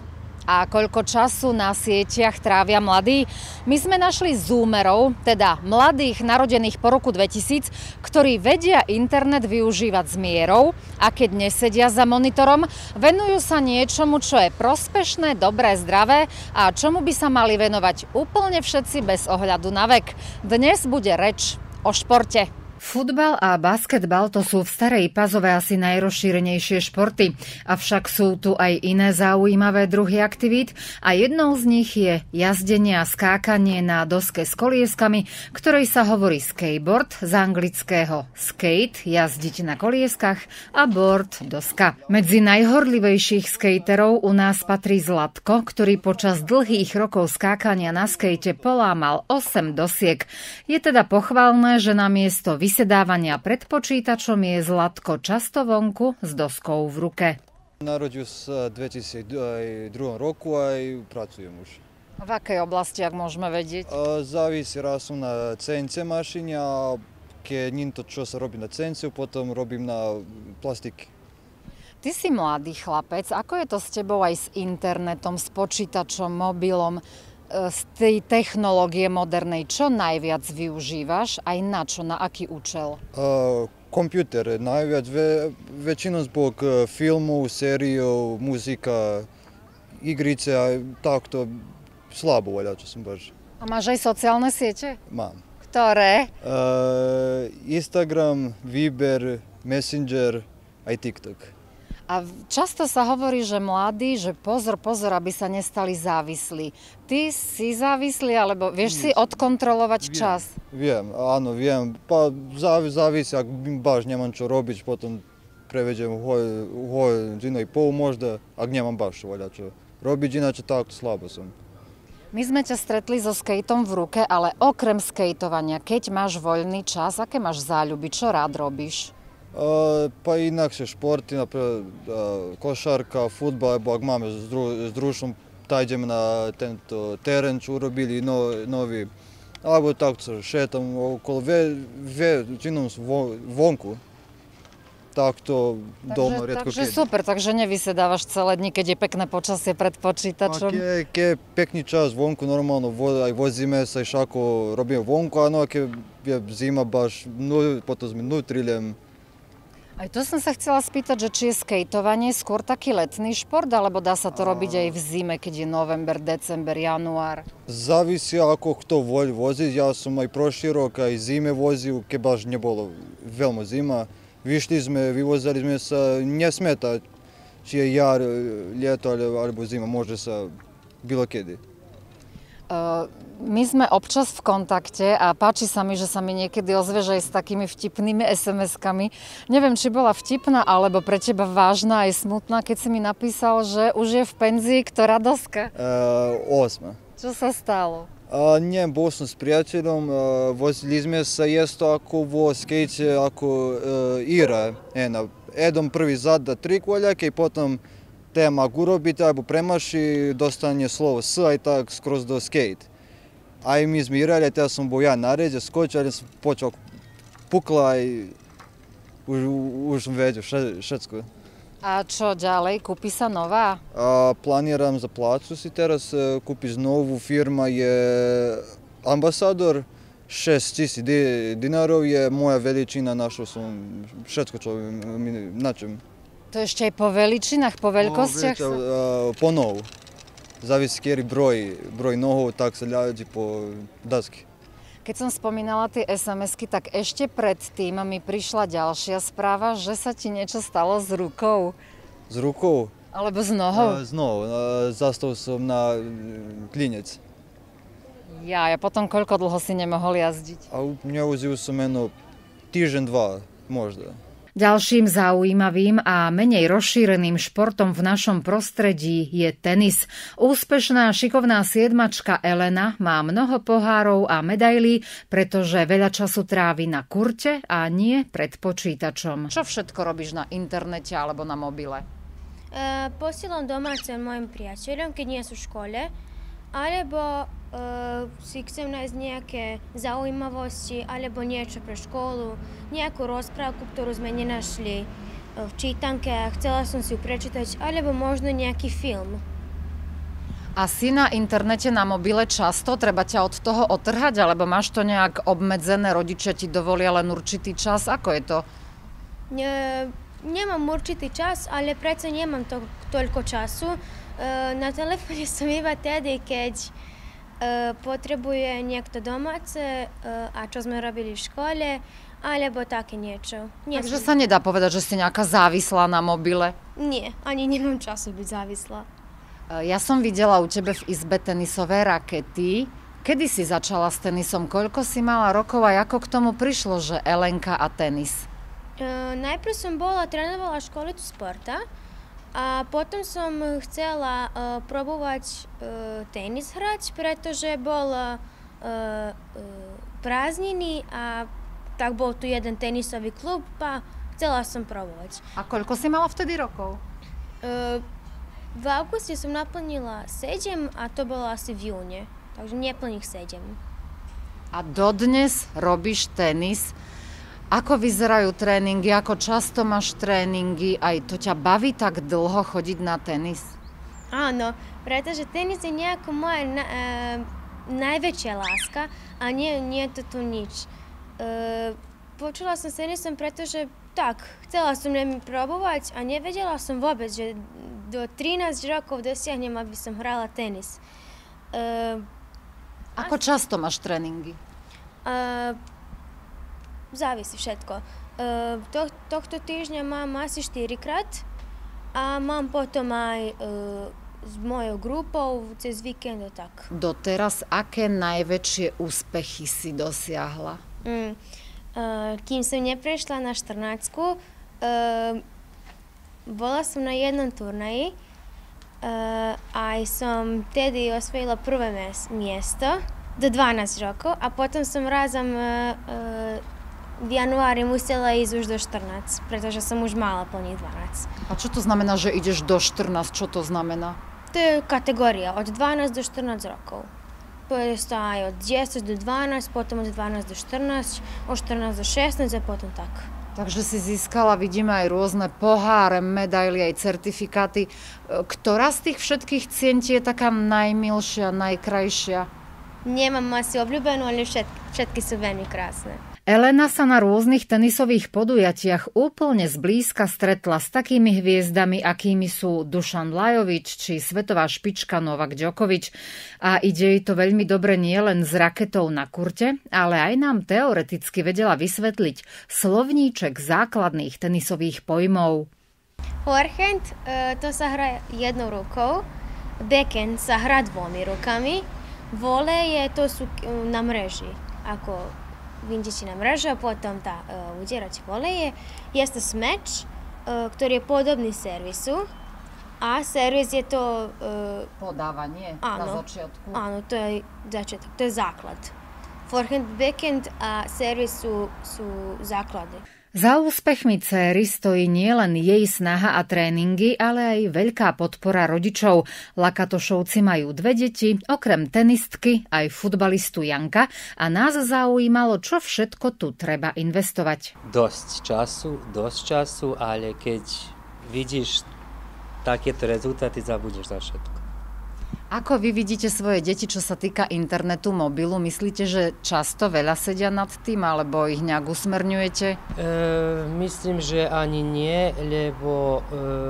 A koľko času na sieťach trávia mladí? My sme našli zoomerov, teda mladých narodených po roku dvetisíc, ktorí vedia internet využívať s mierou a keď nesedia za monitorom, venujú sa niečomu, čo je prospešné, dobré, zdravé a čomu by sa mali venovať úplne všetci bez ohľadu na vek. Dnes bude reč o športe. Futbal a basketbal to sú v Starej Pazove asi najrozšírenejšie športy, avšak sú tu aj iné zaujímavé druhy aktivít a jednou z nich je jazdenie a skákanie na doske s kolieskami, ktorej sa hovorí skateboard, z anglického skate, jazdiť na kolieskach, a board, doska. Medzi najhorlivejších skaterov u nás patrí Zlatko, ktorý počas dlhých rokov skákania na skate polámal osem dosiek. Je teda pochválne, že namiesto vysedávania pred počítačom je Zlatko často vonku s doskou v ruke. Narodil sa v dvetisícdva roku a aj pracujem už. V akej oblasti, ak môžeme vedieť? Závisí, raz som na cé en cé mašine a keď nie to, čo sa robí na cé en cé, potom robím na plastiky. Ty si mladý chlapec, ako je to s tebou aj s internetom, s počítačom, mobilom? Z tej technológie modernej, čo najviac využívaš, aj na čo, na aký účel? Uh, kompjuter, najviac, ve, väčšinou zbog filmov, sériov, muzika, igrice a takto slabo voľa, čo som baš. A máš aj sociálne siete? Mám. Ktoré? Uh, Instagram, Viber, Messenger, aj TikTok. A často sa hovorí, že mladí, že pozor, pozor, aby sa nestali závislí. Ty si závislý, alebo vieš si odkontrolovať viem, čas? Viem, áno, viem. Pa, závis, závisí, ak baš nemám čo robiť, potom prevedem hodinu i pol možda, ak nemám baš čo robiť, ináč takto slabo som. My sme ťa stretli so skateom v ruke, ale okrem skateovania, keď máš voľný čas, aké máš záľuby, čo rád robíš? Uh, pa inakšie športy, napríklad uh, košarka, futbal, alebo ak máme s, dru, s družom, tak ideme na tento terén, čo urobili no, nový, alebo takto šetam okolo, ve, ve, činom vonku, takto doma, riedko Takže super, takže nevysedávaš celé dni, keď je pekné počasie pred počítačom? Keď je pekný čas vonku, normálno, aj vozíme sa, šako robíme vonku, a no, keď je zima baš, no, potom sme nutriljem. Aj to som sa chcela spýtať, že či je skateovanie skôr taký letný šport, alebo dá sa to robiť aj v zime, keď je november, december, január? Závisí, ako kto voľ voziť. Ja som aj prošlý rok aj zime vozil, keď baš nebolo veľmi zima. Vyšli sme, vyvozili sme sa, nesmetať, či je jar, ljeto alebo zima, môže sa bilo kedy. Uh, my sme občas v kontakte a páči sa mi, že sa mi niekedy ozveš aj s takými vtipnými es em eskami. Neviem, či bola vtipná, alebo pre teba vážna aj smutná, keď si mi napísal, že už je v penzii ktorá doska? Uh, osma. Čo sa stalo? Uh, nie, bol som s priateľom, uh, vozili sme sa isto ako vo skate, ako uh, Ira. Ena, jedom prvi zad da tri koljake i potom tema gurobite, alebo premaši, dostane slovo S, aj tak skroz do skate. Aj mi smo igrali, te sam bo ja naređe, skočio, ali sam počeo pukla i už, už som vedel všetko. A čo ďalej? Kúpi sa nová? A, planiram za placu si teraz kúpiť novú. Firma je Ambasador, šesť tisíc dinárov je moja veličina, našao som všetko, čo mi načem. To ešte aj po veličinách, po veľkostiach? Po, po novu. Zavisi kjeri broj, broj nohov, tak sa ľadí po dasky. Keď som spomínala tie es em esky, tak ešte predtým mi prišla ďalšia správa, že sa ti niečo stalo s rukou. S rukou? Alebo s nohou? S nohou. Zastal som na klinec. Ja, ja potom koľko dlho si nemohol jazdiť? A neuzil som jedno týždeň, dva, možno. Ďalším zaujímavým a menej rozšíreným športom v našom prostredí je tenis. Úspešná šikovná siedmačka Elena má mnoho pohárov a medailí, pretože veľa času trávi na kurte a nie pred počítačom. Čo všetko robíš na internete alebo na mobile? E, posielam domáce mojim priateľom, keď nie sú v škole, alebo Uh, si chcem nájsť nejaké zaujímavosti alebo niečo pre školu, nejakú rozprávku, ktorú sme nenašli v čítanke a chcela som si ju prečítať, alebo možno nejaký film. A si na internete, na mobile často? Treba ťa od toho otrhať? Alebo máš to nejak obmedzené? Rodičia ti dovolia len určitý čas? Ako je to? Ne, nemám určitý čas, ale predsa nemám to, toľko času. E, na telefóne som iba tedy, keď e, potrebuje niekto domáce e, a čo sme robili v škole, alebo také niečo. Nie Takže som... sa nedá povedať, že si nejaká závislá na mobile? Nie, ani nemám času byť závislá. Ja som videla u tebe v izbe tenisové rakety. Kedy si začala s tenisom? Koľko si mala rokov a ako k tomu prišlo, že Elenka a tenis? E, najprv som bola, trénovala školicu sporta a potom som chcela e, probovať e, tenis hrať, pretože bol e, e, prázdniny a tak bol tu jeden tenisový klub a chcela som probovať. A koľko si mala vtedy rokov? E, v auguste som naplnila sedem a to bolo asi v júne, takže neplných sedem. A dodnes robíš tenis. Ako vyzerajú tréningy, ako často máš tréningy, aj to ťa baví tak dlho chodiť na tenis? Áno, pretože tenis je nejako moja na, e, najväčšia láska a nie, nie je to tu nič. E, počula som s tenisom, pretože tak, chcela som len probovať a nevedela som vôbec, že do trinásť rokov dosiahnem, aby som hrala tenis. E, ako často máš tréningy? E, závisí všetko. E, to, tohto týždňa mám asi štyrikrát a mám potom aj e, s mojou grupou cez víkend a tak. Doteraz aké najväčšie úspechy si dosiahla? Mm. Uh, kým som neprešla na štrnáctku, uh, bola som na jednom turnaji uh, a som tedy osvojila prvé miesto do dvanásť rokov a potom som razom uh, uh, v januári musela ísť už do štrnásť, pretože som už mala plniť dvanásť. A čo to znamená, že ideš do štrnásť? Čo to znamená? To je kategória od dvanásť do štrnásť rokov. Pôjde to aj od desať do dvanásť, potom od dvanásť do štrnásť, od štrnásť do šestnásť a potom tak. Takže si získala, vidíme, aj rôzne poháre, medaily, aj certifikáty. Ktorá z tých všetkých cien ti je taká najmilšia, najkrajšia? Nemám asi obľúbenú, ale všetky, všetky sú veľmi krásne. Elena sa na rôznych tenisových podujatiach úplne zblízka stretla s takými hviezdami, akými sú Dušan Lajovič či svetová špička Novak Djokovic. A ide jej to veľmi dobre nielen s raketou na kurte, ale aj nám teoreticky vedela vysvetliť slovníček základných tenisových pojmov. Forehand, to sa hrá jednou rukou, backhand sa hrá dvomi rukami, voleje to sú na mreži, ako vidíte na mrežu a potom tá uh, udierať voleje. Je to smeč, uh, ktorý je podobný servisu a servis je to... Uh, podávanie áno, na začiatku. Áno, to je začiatok, to je základ. Forehand, backhand a servis sú, sú základy. Za úspechmi céry stojí nielen jej snaha a tréningy, ale aj veľká podpora rodičov. Lakatošovci majú dve deti, okrem tenistky aj futbalistu Janka a nás zaujímalo, čo všetko tu treba investovať. Dosť času, dosť času, ale keď vidíš takéto rezultáty, zabudneš na všetko. Ako vy vidíte svoje deti, čo sa týka internetu, mobilu? Myslíte, že často veľa sedia nad tým, alebo ich nejak usmerňujete? E, myslím, že ani nie, lebo e,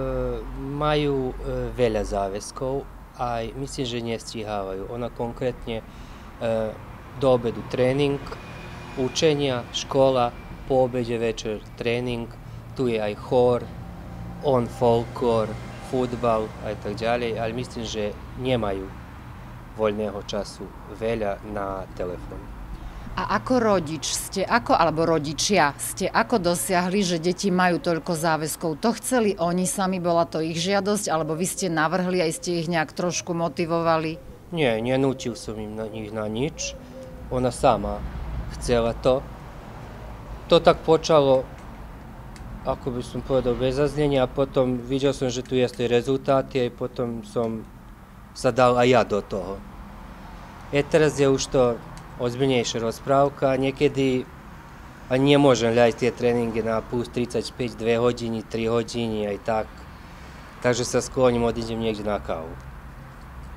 majú e, veľa záväzkov a myslím, že nestíhávajú. Ona konkrétne e, do obedu tréning, učenia, škola, po obede večer tréning, tu je aj chór, on folklór, futbal a tak ďalej, ale myslím, že nemajú voľného času veľa na telefón. A ako rodič ste, ako, alebo rodičia ste, ako dosiahli, že deti majú toľko záväzkov? To chceli oni sami, bola to ich žiadosť, alebo vy ste navrhli, aj ste ich nejak trošku motivovali? Nie, nenútil som im na nich na nič. Ona sama chcela to. To tak počalo, ako by som povedal, bez zaznenia a potom videl som, že tu je rezultáty a potom som sa dal aj ja do toho. E teraz je už to ozbiljnejšia rozprávka, niekedy ani nemôžem ľať tie tréningy na plus tridsaťpäť, dve hodiny, tri hodiny aj tak. Takže sa skloním, odídem niekde na kávu. A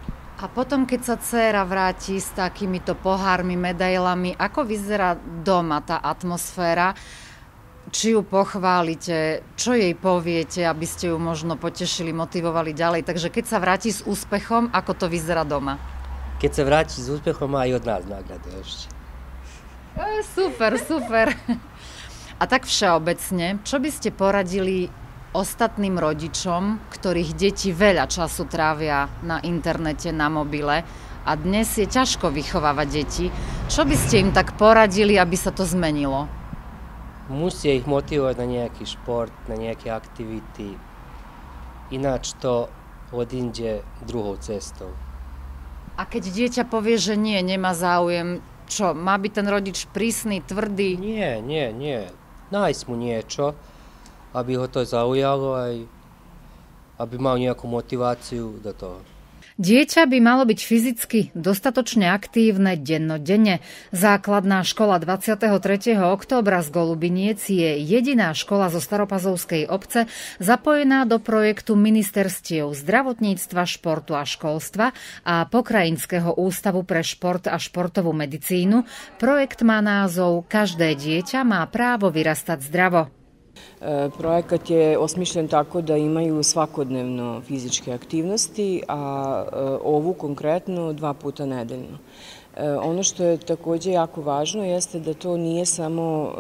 A potom, keď sa dcéra vráti s takýmito pohármi, medailami, ako vyzerá doma tá atmosféra? Či ju pochválite, čo jej poviete, aby ste ju možno potešili, motivovali ďalej. Takže keď sa vráti s úspechom, ako to vyzerá doma? Keď sa vráti s úspechom, má aj od nás nágradu ešte. E, super, super. A tak všeobecne, čo by ste poradili ostatným rodičom, ktorých deti veľa času trávia na internete, na mobile a dnes je ťažko vychovávať deti. Čo by ste im tak poradili, aby sa to zmenilo? Musia ich motivovať na nejaký šport, na nejaké aktivity. Ináč to odíde druhou cestou. A keď dieťa povie, že nie, nemá záujem, čo? Má byť ten rodič prísny, tvrdý? Nie, nie, nie. Nájsť mu niečo, aby ho to zaujalo aj aby mal nejakú motiváciu do toho. Dieťa by malo byť fyzicky dostatočne aktívne dennodenne. Základná škola dvadsiateho tretieho októbra z Golubiniec je jediná škola zo Staropazovskej obce zapojená do projektu ministerstiev zdravotníctva, športu a školstva a Pokrajinského ústavu pre šport a športovú medicínu. Projekt má názov Každé dieťa má právo vyrastať zdravo. Projekat je osmišljen tako da imaju svakodnevno fizičke aktivnosti, a ovu konkretno dva puta nedeljno. Ono što je također jako važno jeste da to nije samo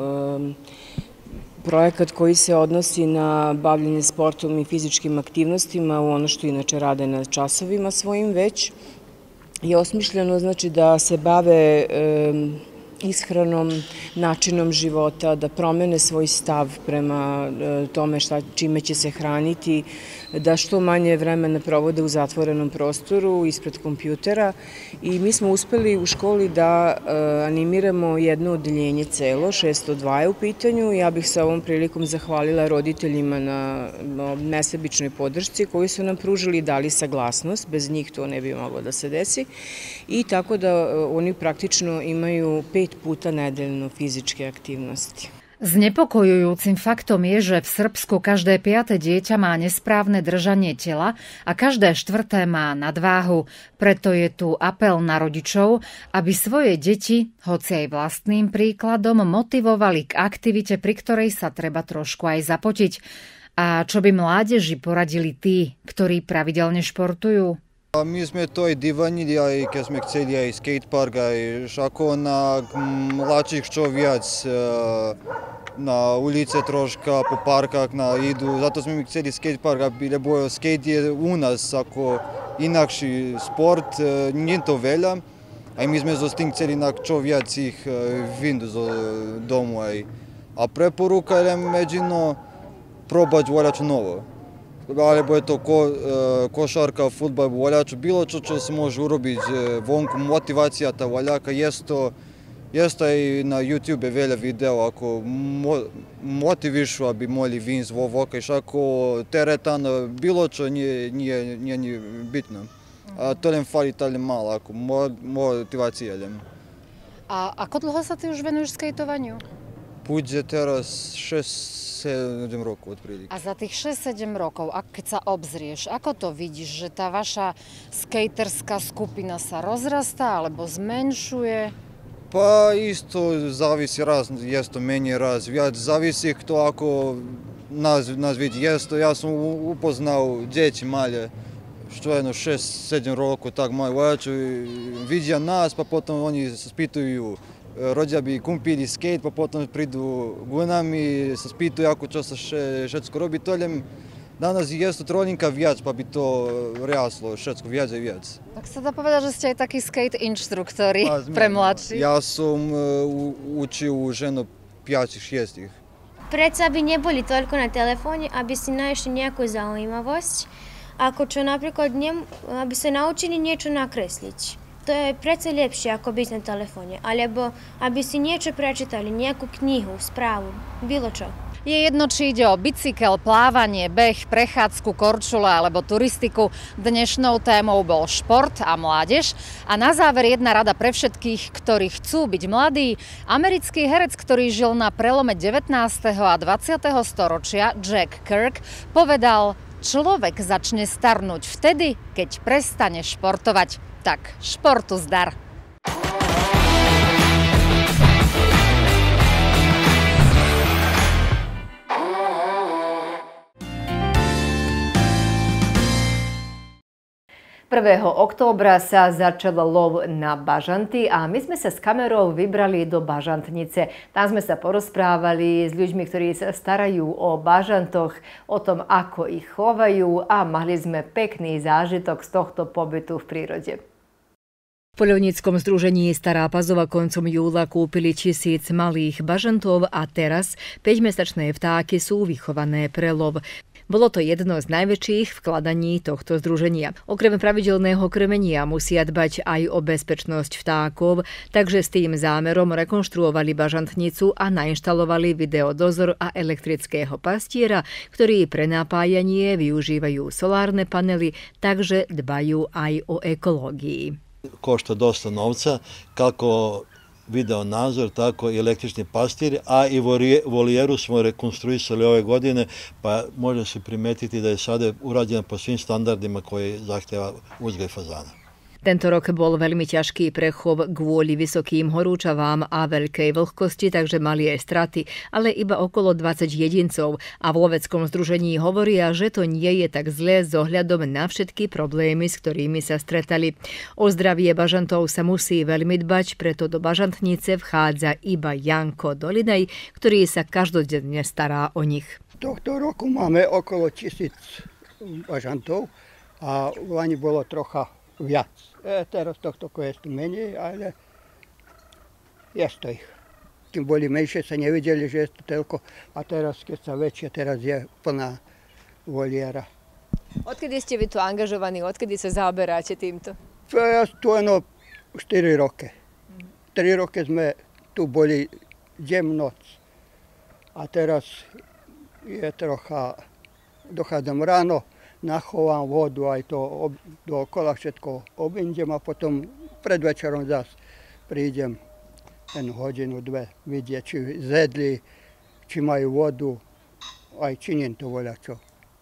projekat koji se odnosi na bavljanje sportom i fizičkim aktivnostima u ono što inače rade na časovima svojim, već je osmišljeno znači da se bave ishranom, načinom života, da promene svoj stav prema tome šta, čime će se hraniti, da što manje vremena provode u zatvorenom prostoru ispred kompjutera. I mi smo uspeli u školi da animiramo jedno odeljenje celo, šesto dva je u pitanju. Ja bih se ovom prilikom zahvalila roditeljima na nesebičnoj podršci koju su nam pružili i dali saglasnost. Bez njih to ne bi moglo da se desi. I tako da oni praktično imaju pet puta nedeljno fizičke aktivnosti. Znepokojujúcim faktom je, že v Srbsku každé piate dieťa má nesprávne držanie tela a každé štvrté má nadváhu. Preto je tu apel na rodičov, aby svoje deti, hoci aj vlastným príkladom, motivovali k aktivite, pri ktorej sa treba trošku aj zapotiť. A čo by mládeži poradili tí, ktorí pravidelne športujú? Mi sme to i divanili, aj keď sme chceli aj skatepark, aj šako na mladších čo viac na ulice troška, po parkách na idu. Zato sme mi chceli skatepark, lebo skate je u nás ako inakší sport, nie to veľa. Aj my sme zo s tým chceli na čo viac ich vindu zo domu. Aj. A preporuka je međino probať voľačo novo. Alebo je to ko, košarka, futbal, voľačo, bilo čo, čo sa môže urobiť vonku, motivácia tá voľaka, je to, je to aj na YouTube veľa video, ako mo, motivišu, aby mohli vinc vo vokaj, ako teretan, bilo čo nie, nie, nie, nie bitno. A to len fali tali malo, ako motivácia len. A ako dlho sa ty už venuješ skejtovaniu? Pôjde teraz šesť sedem rokov odprílik. A za tých šesť sedem rokov, ak keď sa obzrieš, ako to vidíš, že tá vaša skaterská skupina sa rozrastá alebo zmenšuje? Pa isto zavisi raz, je to menej raz, viac zavisi kto ako nás, nás vidí. Je to, ja som upoznal deti malé, što jedno šesť sedem rokov, tak majú, vidia nás, pa potom oni sa spýtujú, rodia by kúpili skate, pa potom prídu k nám i sa spýtujú, ako čo sa všetko robí. To len danas je to trolinka viac, pa by to riaslo všetko viac a viac. Tak sa dá povedať, že ste aj takí skate inštruktori pre mladších. Ja som učil už jedno päť šesť. Predsa by neboli toľko na telefóne, aby si našli nejakú zaujímavosť, ako čo napríklad, aby sa naučili niečo nakresliť. To je predsa lepšie ako byť na telefóne, alebo aby si niečo prečítali, nejakú knihu, správu, bilo čo. Je jedno, či ide o bicykel, plávanie, beh, prechádzku, korčule alebo turistiku. Dnešnou témou bol šport a mládež. A na záver jedna rada pre všetkých, ktorí chcú byť mladí. Americký herec, ktorý žil na prelome devätnásteho a dvadsiateho storočia, Jack Kirk, povedal: Človek začne starnúť vtedy, keď prestane športovať. Tak, športu zdar. prvého októbra sa začal lov na bažanty a my sme sa s kamerou vybrali do bažantnice. Tam sme sa porozprávali s ľuďmi, ktorí sa starajú o bažantoch, o tom, ako ich chovajú a mali sme pekný zážitok z tohto pobytu v prírode. V poľovníckom združení Stará Pazova koncom júla kúpili tisíc malých bažantov a teraz päťmesačné vtáky sú vychované pre lov. Bolo to jedno z najväčších vkladaní tohto združenia. Okrem pravidelného krmenia musia dbať aj o bezpečnosť vtákov, takže s tým zámerom rekonštruovali bažantnicu a nainštalovali videodozor a elektrického pastiera, ktorí pre napájanie využívajú solárne panely, takže dbajú aj o ekológii. Košta dosta novca, kako video nadzor, tako i električni pastir, a i volijeru smo rekonstruisali ove godine, pa može se primetiti da je sada urađena po svim standardima koje zahtjeva uzgoj fazana. Tento rok bol veľmi ťažký pre chov kvôli vysokým horúčavám a veľkej vlhkosti, takže mali aj straty, ale iba okolo dvadsať jedincov. A v loveckom združení hovoria, že to nie je tak zlé s ohľadom na všetky problémy, s ktorými sa stretali. O zdravie bažantov sa musí veľmi dbať, preto do bažantnice vchádza iba Janko Dolinaj, ktorý sa každodenne stará o nich. Tohto roku máme okolo tisíc bažantov a lani bolo trocha viac. E, teraz tohto je menej, ale je to ich. Kým boli menšie, sa nevideli, že je to toľko. A teraz, keď sa väčšie, teraz je plná voliera. Odkedy ste vy tu angažovaní? Odkedy sa zaoberáte týmto? To je tu eno štyri roky. tri roky sme tu boli deň noc. A teraz je trocha, dochádzam ráno, nachovám vodu, aj to ob, dookola všetko obindem a potom pred večerom zas prídem ten hodinu, dve, vidieť, či zjedli, či majú vodu, aj činím to voľačo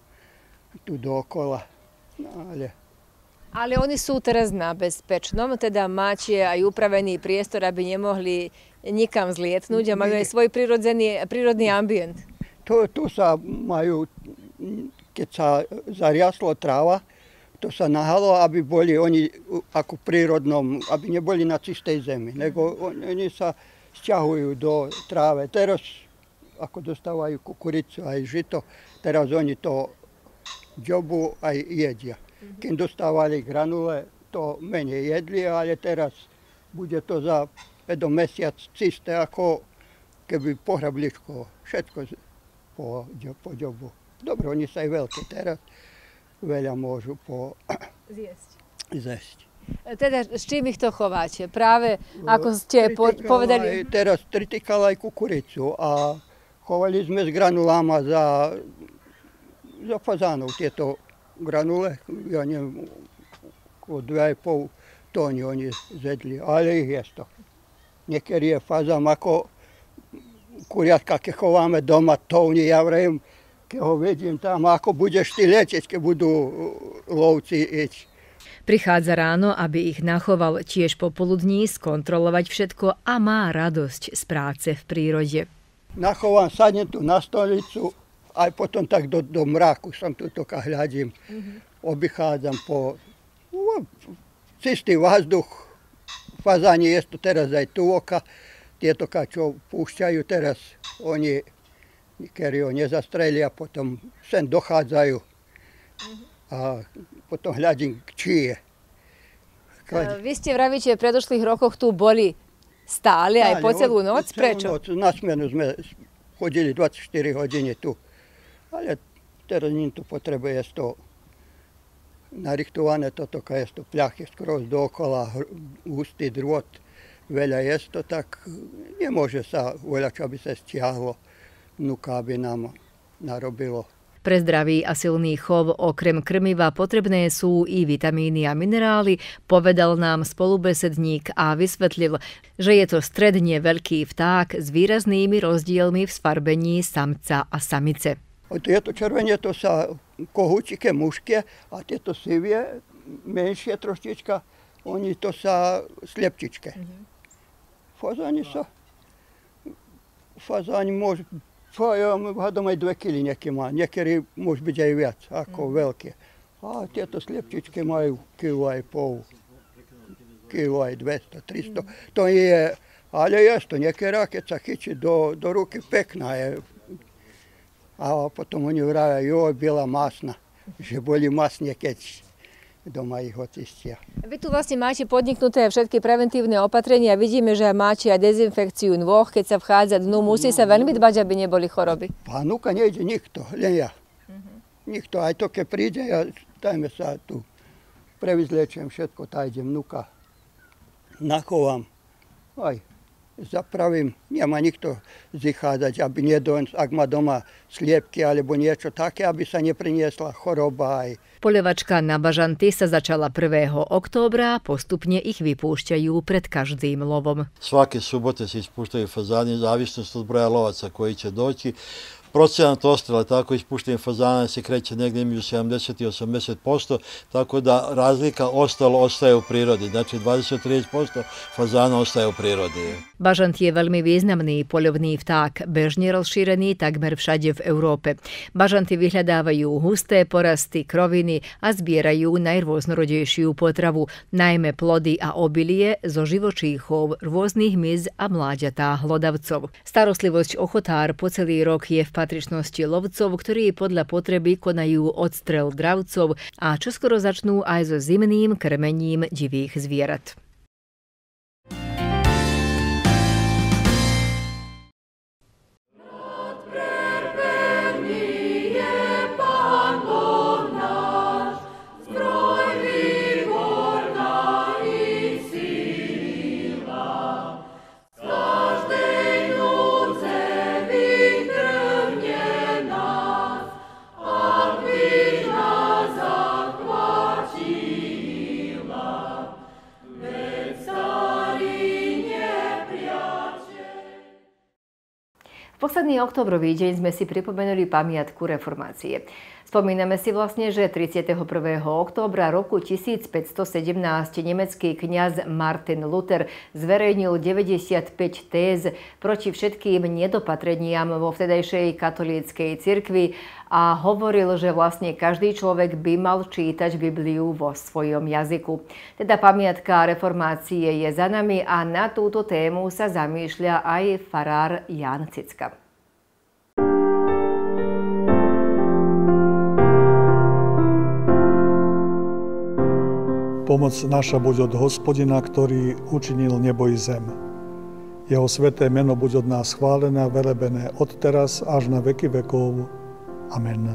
tu dookola. No, ale... ale oni sú teraz na bezpečnom, teda máte aj upravený priestor, aby nemohli nikam zlietnúť a majú aj svoj prírodzený, prírodný ambient. Tu, tu sa majú... Keď sa zariaslo tráva, to sa nahalo, aby boli oni ako prírodnom, aby neboli na čistej zemi. Nego oni sa sťahujú do tráve. Teraz, ako dostávajú kukuricu aj žito, teraz oni to džobu aj jedia. Keď dostávali granule, to menej jedli, ale teraz bude to za do mesiac čisté, ako keby pohrabličko, všetko po, po džobu. Dobre, oni sa aj veľké teraz, veľa môžu po... zjesť. zjesť. Teda s čím ich to chováte? Práve ako ste po, povedali... Aj, teraz tritikal aj kukuricu a chovali sme s granuláma za, za fazánov tieto granule. Ja neviem, okolo dve a pol tóny oni zjedli, ale ich je to. Niekedy je fazán ako kuriatka, keď chováme doma tóny, ja vrejím, keď ho vediem tam, ako budeš ty letieť, keď budú lovci ísť. Prichádza ráno, aby ich nachoval, tiež popoludní skontrolovať všetko a má radosť z práce v prírode. Nachovám, sadnem tu na stolicu, aj potom tak do, do mraku som tu toka hľadím. Mm-hmm. Obichádzam po no, čistý vzduch. Fazáni je to teraz aj tu oka. Tieto, čo púšťajú teraz, oni keď ho nezastrelia, potom sem dochádzajú a potom hľadím, či je. Vy ste vravíte, v predošlých rokoch tu boli stále aj po celú noc? Prečo? Noc, na smenu sme chodili dvadsaťštyri hodiny tu. Ale teraz ním tu potrebuje to narichtované, toto je to pľachy skoro dookola, hustý drôt, veľa je to, tak nemôže sa voľač, aby sa stiahlo. Vnúka by nám narobilo. Pre zdravý a silný chov okrem krmiva potrebné sú i vitamíny a minerály, povedal nám spolubesedník a vysvetlil, že je to stredne veľký vták s výraznými rozdielmi v sfarbení samca a samice. Tieto červenie to sa kohúčike mužské a tieto sivie, menšie troštička, oni to sa sliepčičke. Mm-hmm. Fazáni sa, fazáni môžu, ja hádam aj dve kily nieký má, niekedy môže byť aj viac ako mm-hmm. veľké. A tieto sliepčičke majú kilo aj pol, kilo aj dvesto, tristo. Mm-hmm. To je, ale je to niekedy, keď sa chyčí do, do ruky, pekná je. A potom oni vravia, joj, byla masná, že boli masne, keď doma ich očistia. Vy tu vlastne máte podniknuté všetky preventívne opatrenia. Vidíme, že máte aj dezinfekciu nôh, keď sa vchádza dnu. Musí sa veľmi dbať, aby neboli choroby. Pánúka nejde nikto, len ja. Uh-huh. Nikto, aj to, keď príde, ja dajme sa tu, prevyzliečujem všetko, tá idem vnúka, nachovám, aj. Zapravím, nemá nikto zichádzať, aby nedon, ak má doma sliepky alebo niečo také, aby sa nepriniesla choroba. Aj. Poľovačka na bažanty sa začala prvého októbra, postupne ich vypúšťajú pred každým lovom. Svake subote se ispuštaju fazani, zavisnost od broja lovaca koji će doći. Procenat odstrela tako ispuštenih fazana se kreće negdje između sedamdeset i osamdeset posto, tako da razlika ostalo ostaje u prirodi. Znači dvadeset do trideset posto fazana ostaje u prirodi. Bažant je veľmi významný poľovný vták, bežne rozšírený takmer všade v Európe. Bažanty vyhľadávajú husté porasty, kroviny a zbierajú najrôznorodejšiu potravu, najmä plody a obilie zo živočíchov, rôznych myz a mláďatá hlodavcov. Starostlivosť ochotár po celý rok je v patričnosti lovcov, ktorí podľa potreby konajú odstrel dravcov a čoskoro začnú aj so zimným krmením divých zvierat. V posledný októbrový deň sme si pripomenuli pamiatku reformácie. Spomíname si vlastne, že tridsiateho prvého októbra roku tisícpäťstosedemnásť nemecký kňaz Martin Luther zverejnil deväťdesiatpäť téz proti všetkým nedopatreniam vo vtedajšej katolíckej cirkvi a hovoril, že vlastne každý človek by mal čítať Bibliu vo svojom jazyku. Teda pamiatka reformácie je za nami a na túto tému sa zamýšľa aj farár Ján Cicka. Pomoc naša buď od Hospodina, ktorý učinil nebo i zem. Jeho sväté meno buď od nás chválené a velebené od teraz až na veky vekov. Amen.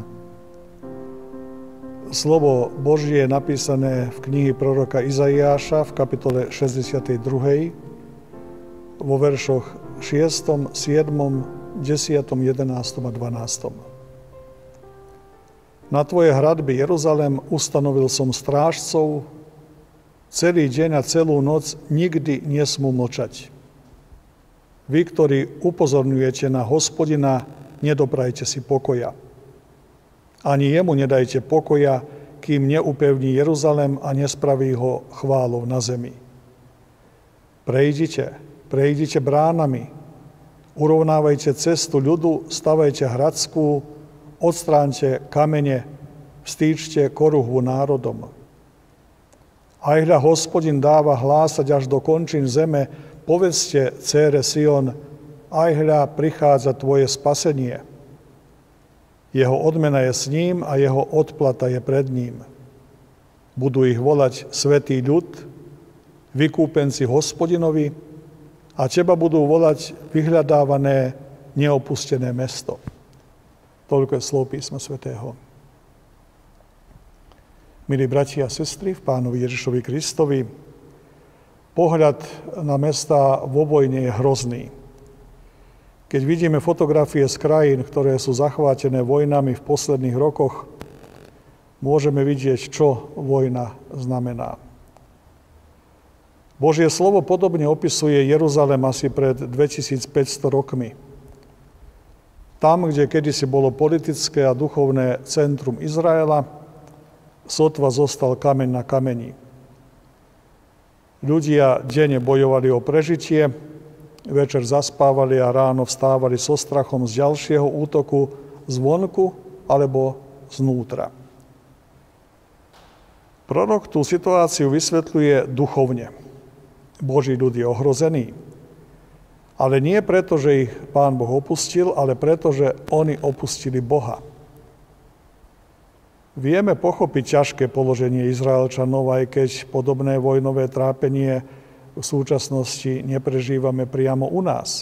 Slovo Božie je napísané v knihe proroka Izaiáša v kapitole šesťdesiatej druhej vo veršoch šiestom, siedmom, desiatom, jedenástom a dvanástom. Na tvoje hradby, Jeruzalém, ustanovil som strážcov, celý deň a celú noc nikdy nesmú mlčať. Vy, ktorí upozorňujete na Hospodina, nedoprajte si pokoja. Ani jemu nedajte pokoja, kým neupevní Jeruzalém a nespraví ho chválou na zemi. Prejdite, prejdite bránami, urovnávajte cestu ľudu, stavajte hradskú, odstránte kamene, vstýčte koruhvu národom. Aj hľa Hospodin dáva hlásať až do končín zeme, povedzte, dcére Sion, aj hľa prichádza tvoje spasenie. Jeho odmena je s ním a jeho odplata je pred ním. Budú ich volať svätý ľud, vykúpenci Hospodinovi, a teba budú volať vyhľadávané, neopustené mesto. Toľko je slov písma svätého. Milí bratia a sestry v Pánovi Ježišovi Kristovi, pohľad na mestá vo vojne je hrozný. Keď vidíme fotografie z krajín, ktoré sú zachvátené vojnami v posledných rokoch, môžeme vidieť, čo vojna znamená. Božie slovo podobne opisuje Jeruzalém asi pred dvetisícpäťsto rokmi. Tam, kde kedysi bolo politické a duchovné centrum Izraela, sotva zostal kameň na kameni. Ľudia denne bojovali o prežitie, večer zaspávali a ráno vstávali so strachom z ďalšieho útoku zvonku alebo znútra. Prorok tú situáciu vysvetľuje duchovne. Boží ľud je ohrozený. Ale nie preto, že ich Pán Boh opustil, ale preto, že oni opustili Boha. Vieme pochopiť ťažké položenie Izraelčanov, aj keď podobné vojnové trápenie v súčasnosti neprežívame priamo u nás.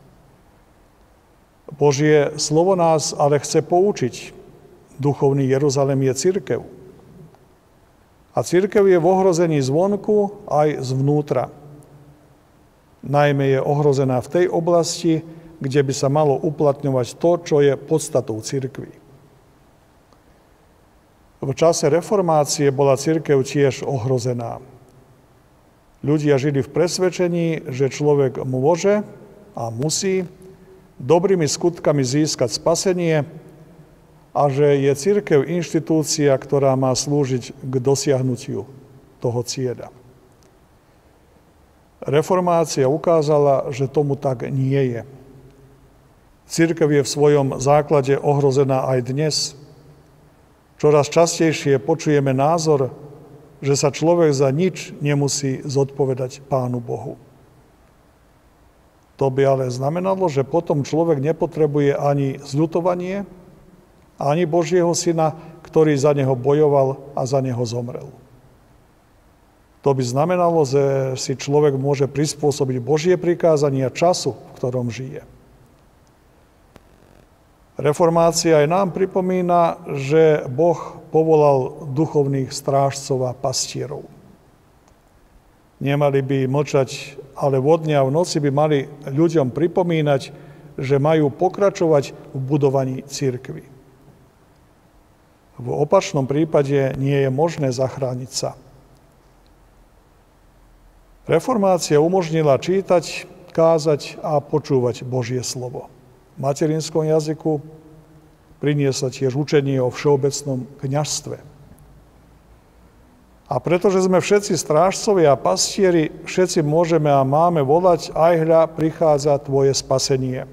Božie slovo nás ale chce poučiť. Duchovný Jeruzalém je cirkev. A cirkev je v ohrození zvonku aj zvnútra. Najmä je ohrozená v tej oblasti, kde by sa malo uplatňovať to, čo je podstatou cirkvi. V čase reformácie bola cirkev tiež ohrozená. Ľudia žili v presvedčení, že človek môže a musí dobrými skutkami získať spasenie a že je cirkev inštitúcia, ktorá má slúžiť k dosiahnutiu toho cieľa. Reformácia ukázala, že tomu tak nie je. Cirkev je v svojom základe ohrozená aj dnes. Čoraz častejšie počujeme názor, že sa človek za nič nemusí zodpovedať Pánu Bohu. To by ale znamenalo, že potom človek nepotrebuje ani zľutovanie, ani Božieho Syna, ktorý za neho bojoval a za neho zomrel. To by znamenalo, že si človek môže prispôsobiť Božie prikázania času, v ktorom žije. Reformácia aj nám pripomína, že Boh povolal duchovných strážcov a pastierov. Nemali by mlčať, ale vo dne a v noci by mali ľuďom pripomínať, že majú pokračovať v budovaní cirkvi. V opačnom prípade nie je možné zachrániť sa. Reformácia umožnila čítať, kázať a počúvať Božie slovo. V materinskom jazyku priniesla tiež učenie o všeobecnom kňazstve. A pretože sme všetci strážcovia a pastieri, všetci môžeme a máme volať: aj hľa, prichádza tvoje spasenie.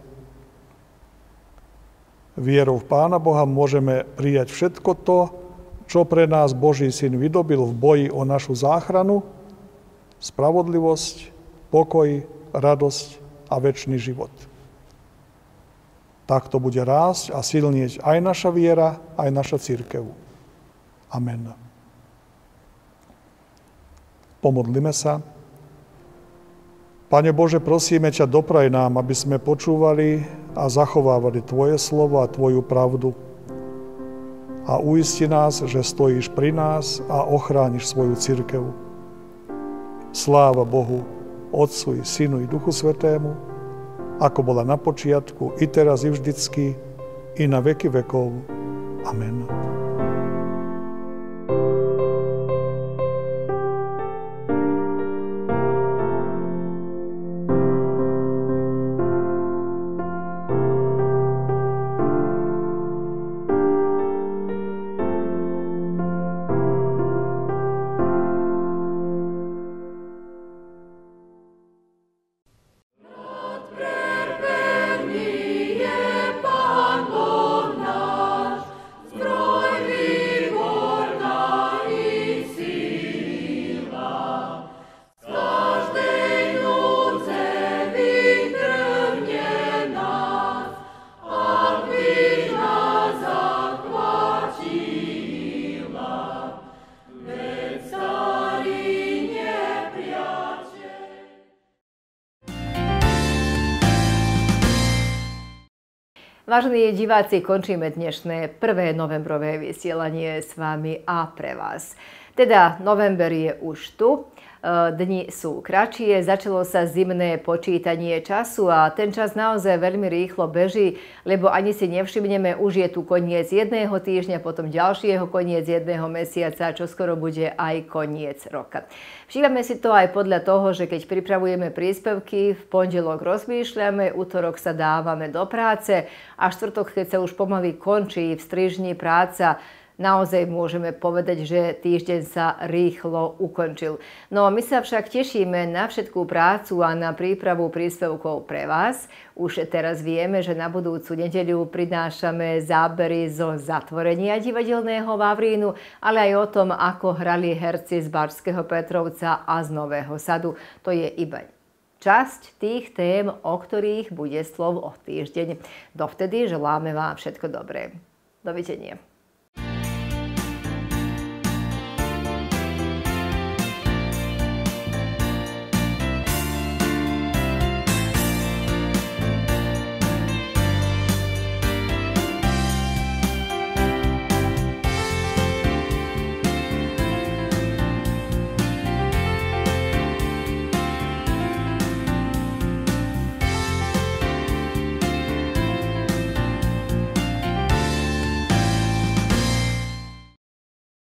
Vierou v Pána Boha môžeme prijať všetko to, čo pre nás Boží Syn vydobil v boji o našu záchranu, spravodlivosť, pokoj, radosť a večný život. Takto bude rásť a silnieť aj naša viera, aj naša cirkev. Amen. Pomodlime sa. Pane Bože, prosíme ťa, dopraj nám, aby sme počúvali a zachovávali Tvoje slovo a Tvoju pravdu. A uisti nás, že stojíš pri nás a ochrániš svoju cirkev. Sláva Bohu, Otcu i Synu i Duchu Svätému, ako bola na počiatku, i teraz, i vždycky, i na veky vekov. Amen. Vážení diváci, končíme dnešné prvé novembrové vysielanie s vami a pre vás. Teda november je už tu dni sú kratšie, začalo sa zimné počítanie času a ten čas naozaj veľmi rýchlo beží, lebo ani si nevšimneme, už je tu koniec jedného týždňa, potom ďalšieho koniec jedného mesiaca, čo skoro bude aj koniec roka. Všímame si to aj podľa toho, že keď pripravujeme príspevky, v pondelok rozmýšľame, utorok sa dávame do práce a štvrtok, keď sa už pomaly končí v strižni práca, naozaj môžeme povedať, že týždeň sa rýchlo ukončil. No my sa však tešíme na všetkú prácu a na prípravu príspevkov pre vás. Už teraz vieme, že na budúcu nedeľu prinášame zábery zo zatvorenia divadelného Vavrínu, ale aj o tom, ako hrali herci z Bačského Petrovca a z Nového Sadu. To je iba časť tých tém, o ktorých bude slovo o týždeň. Dovtedy želáme vám všetko dobré. Dovidenia.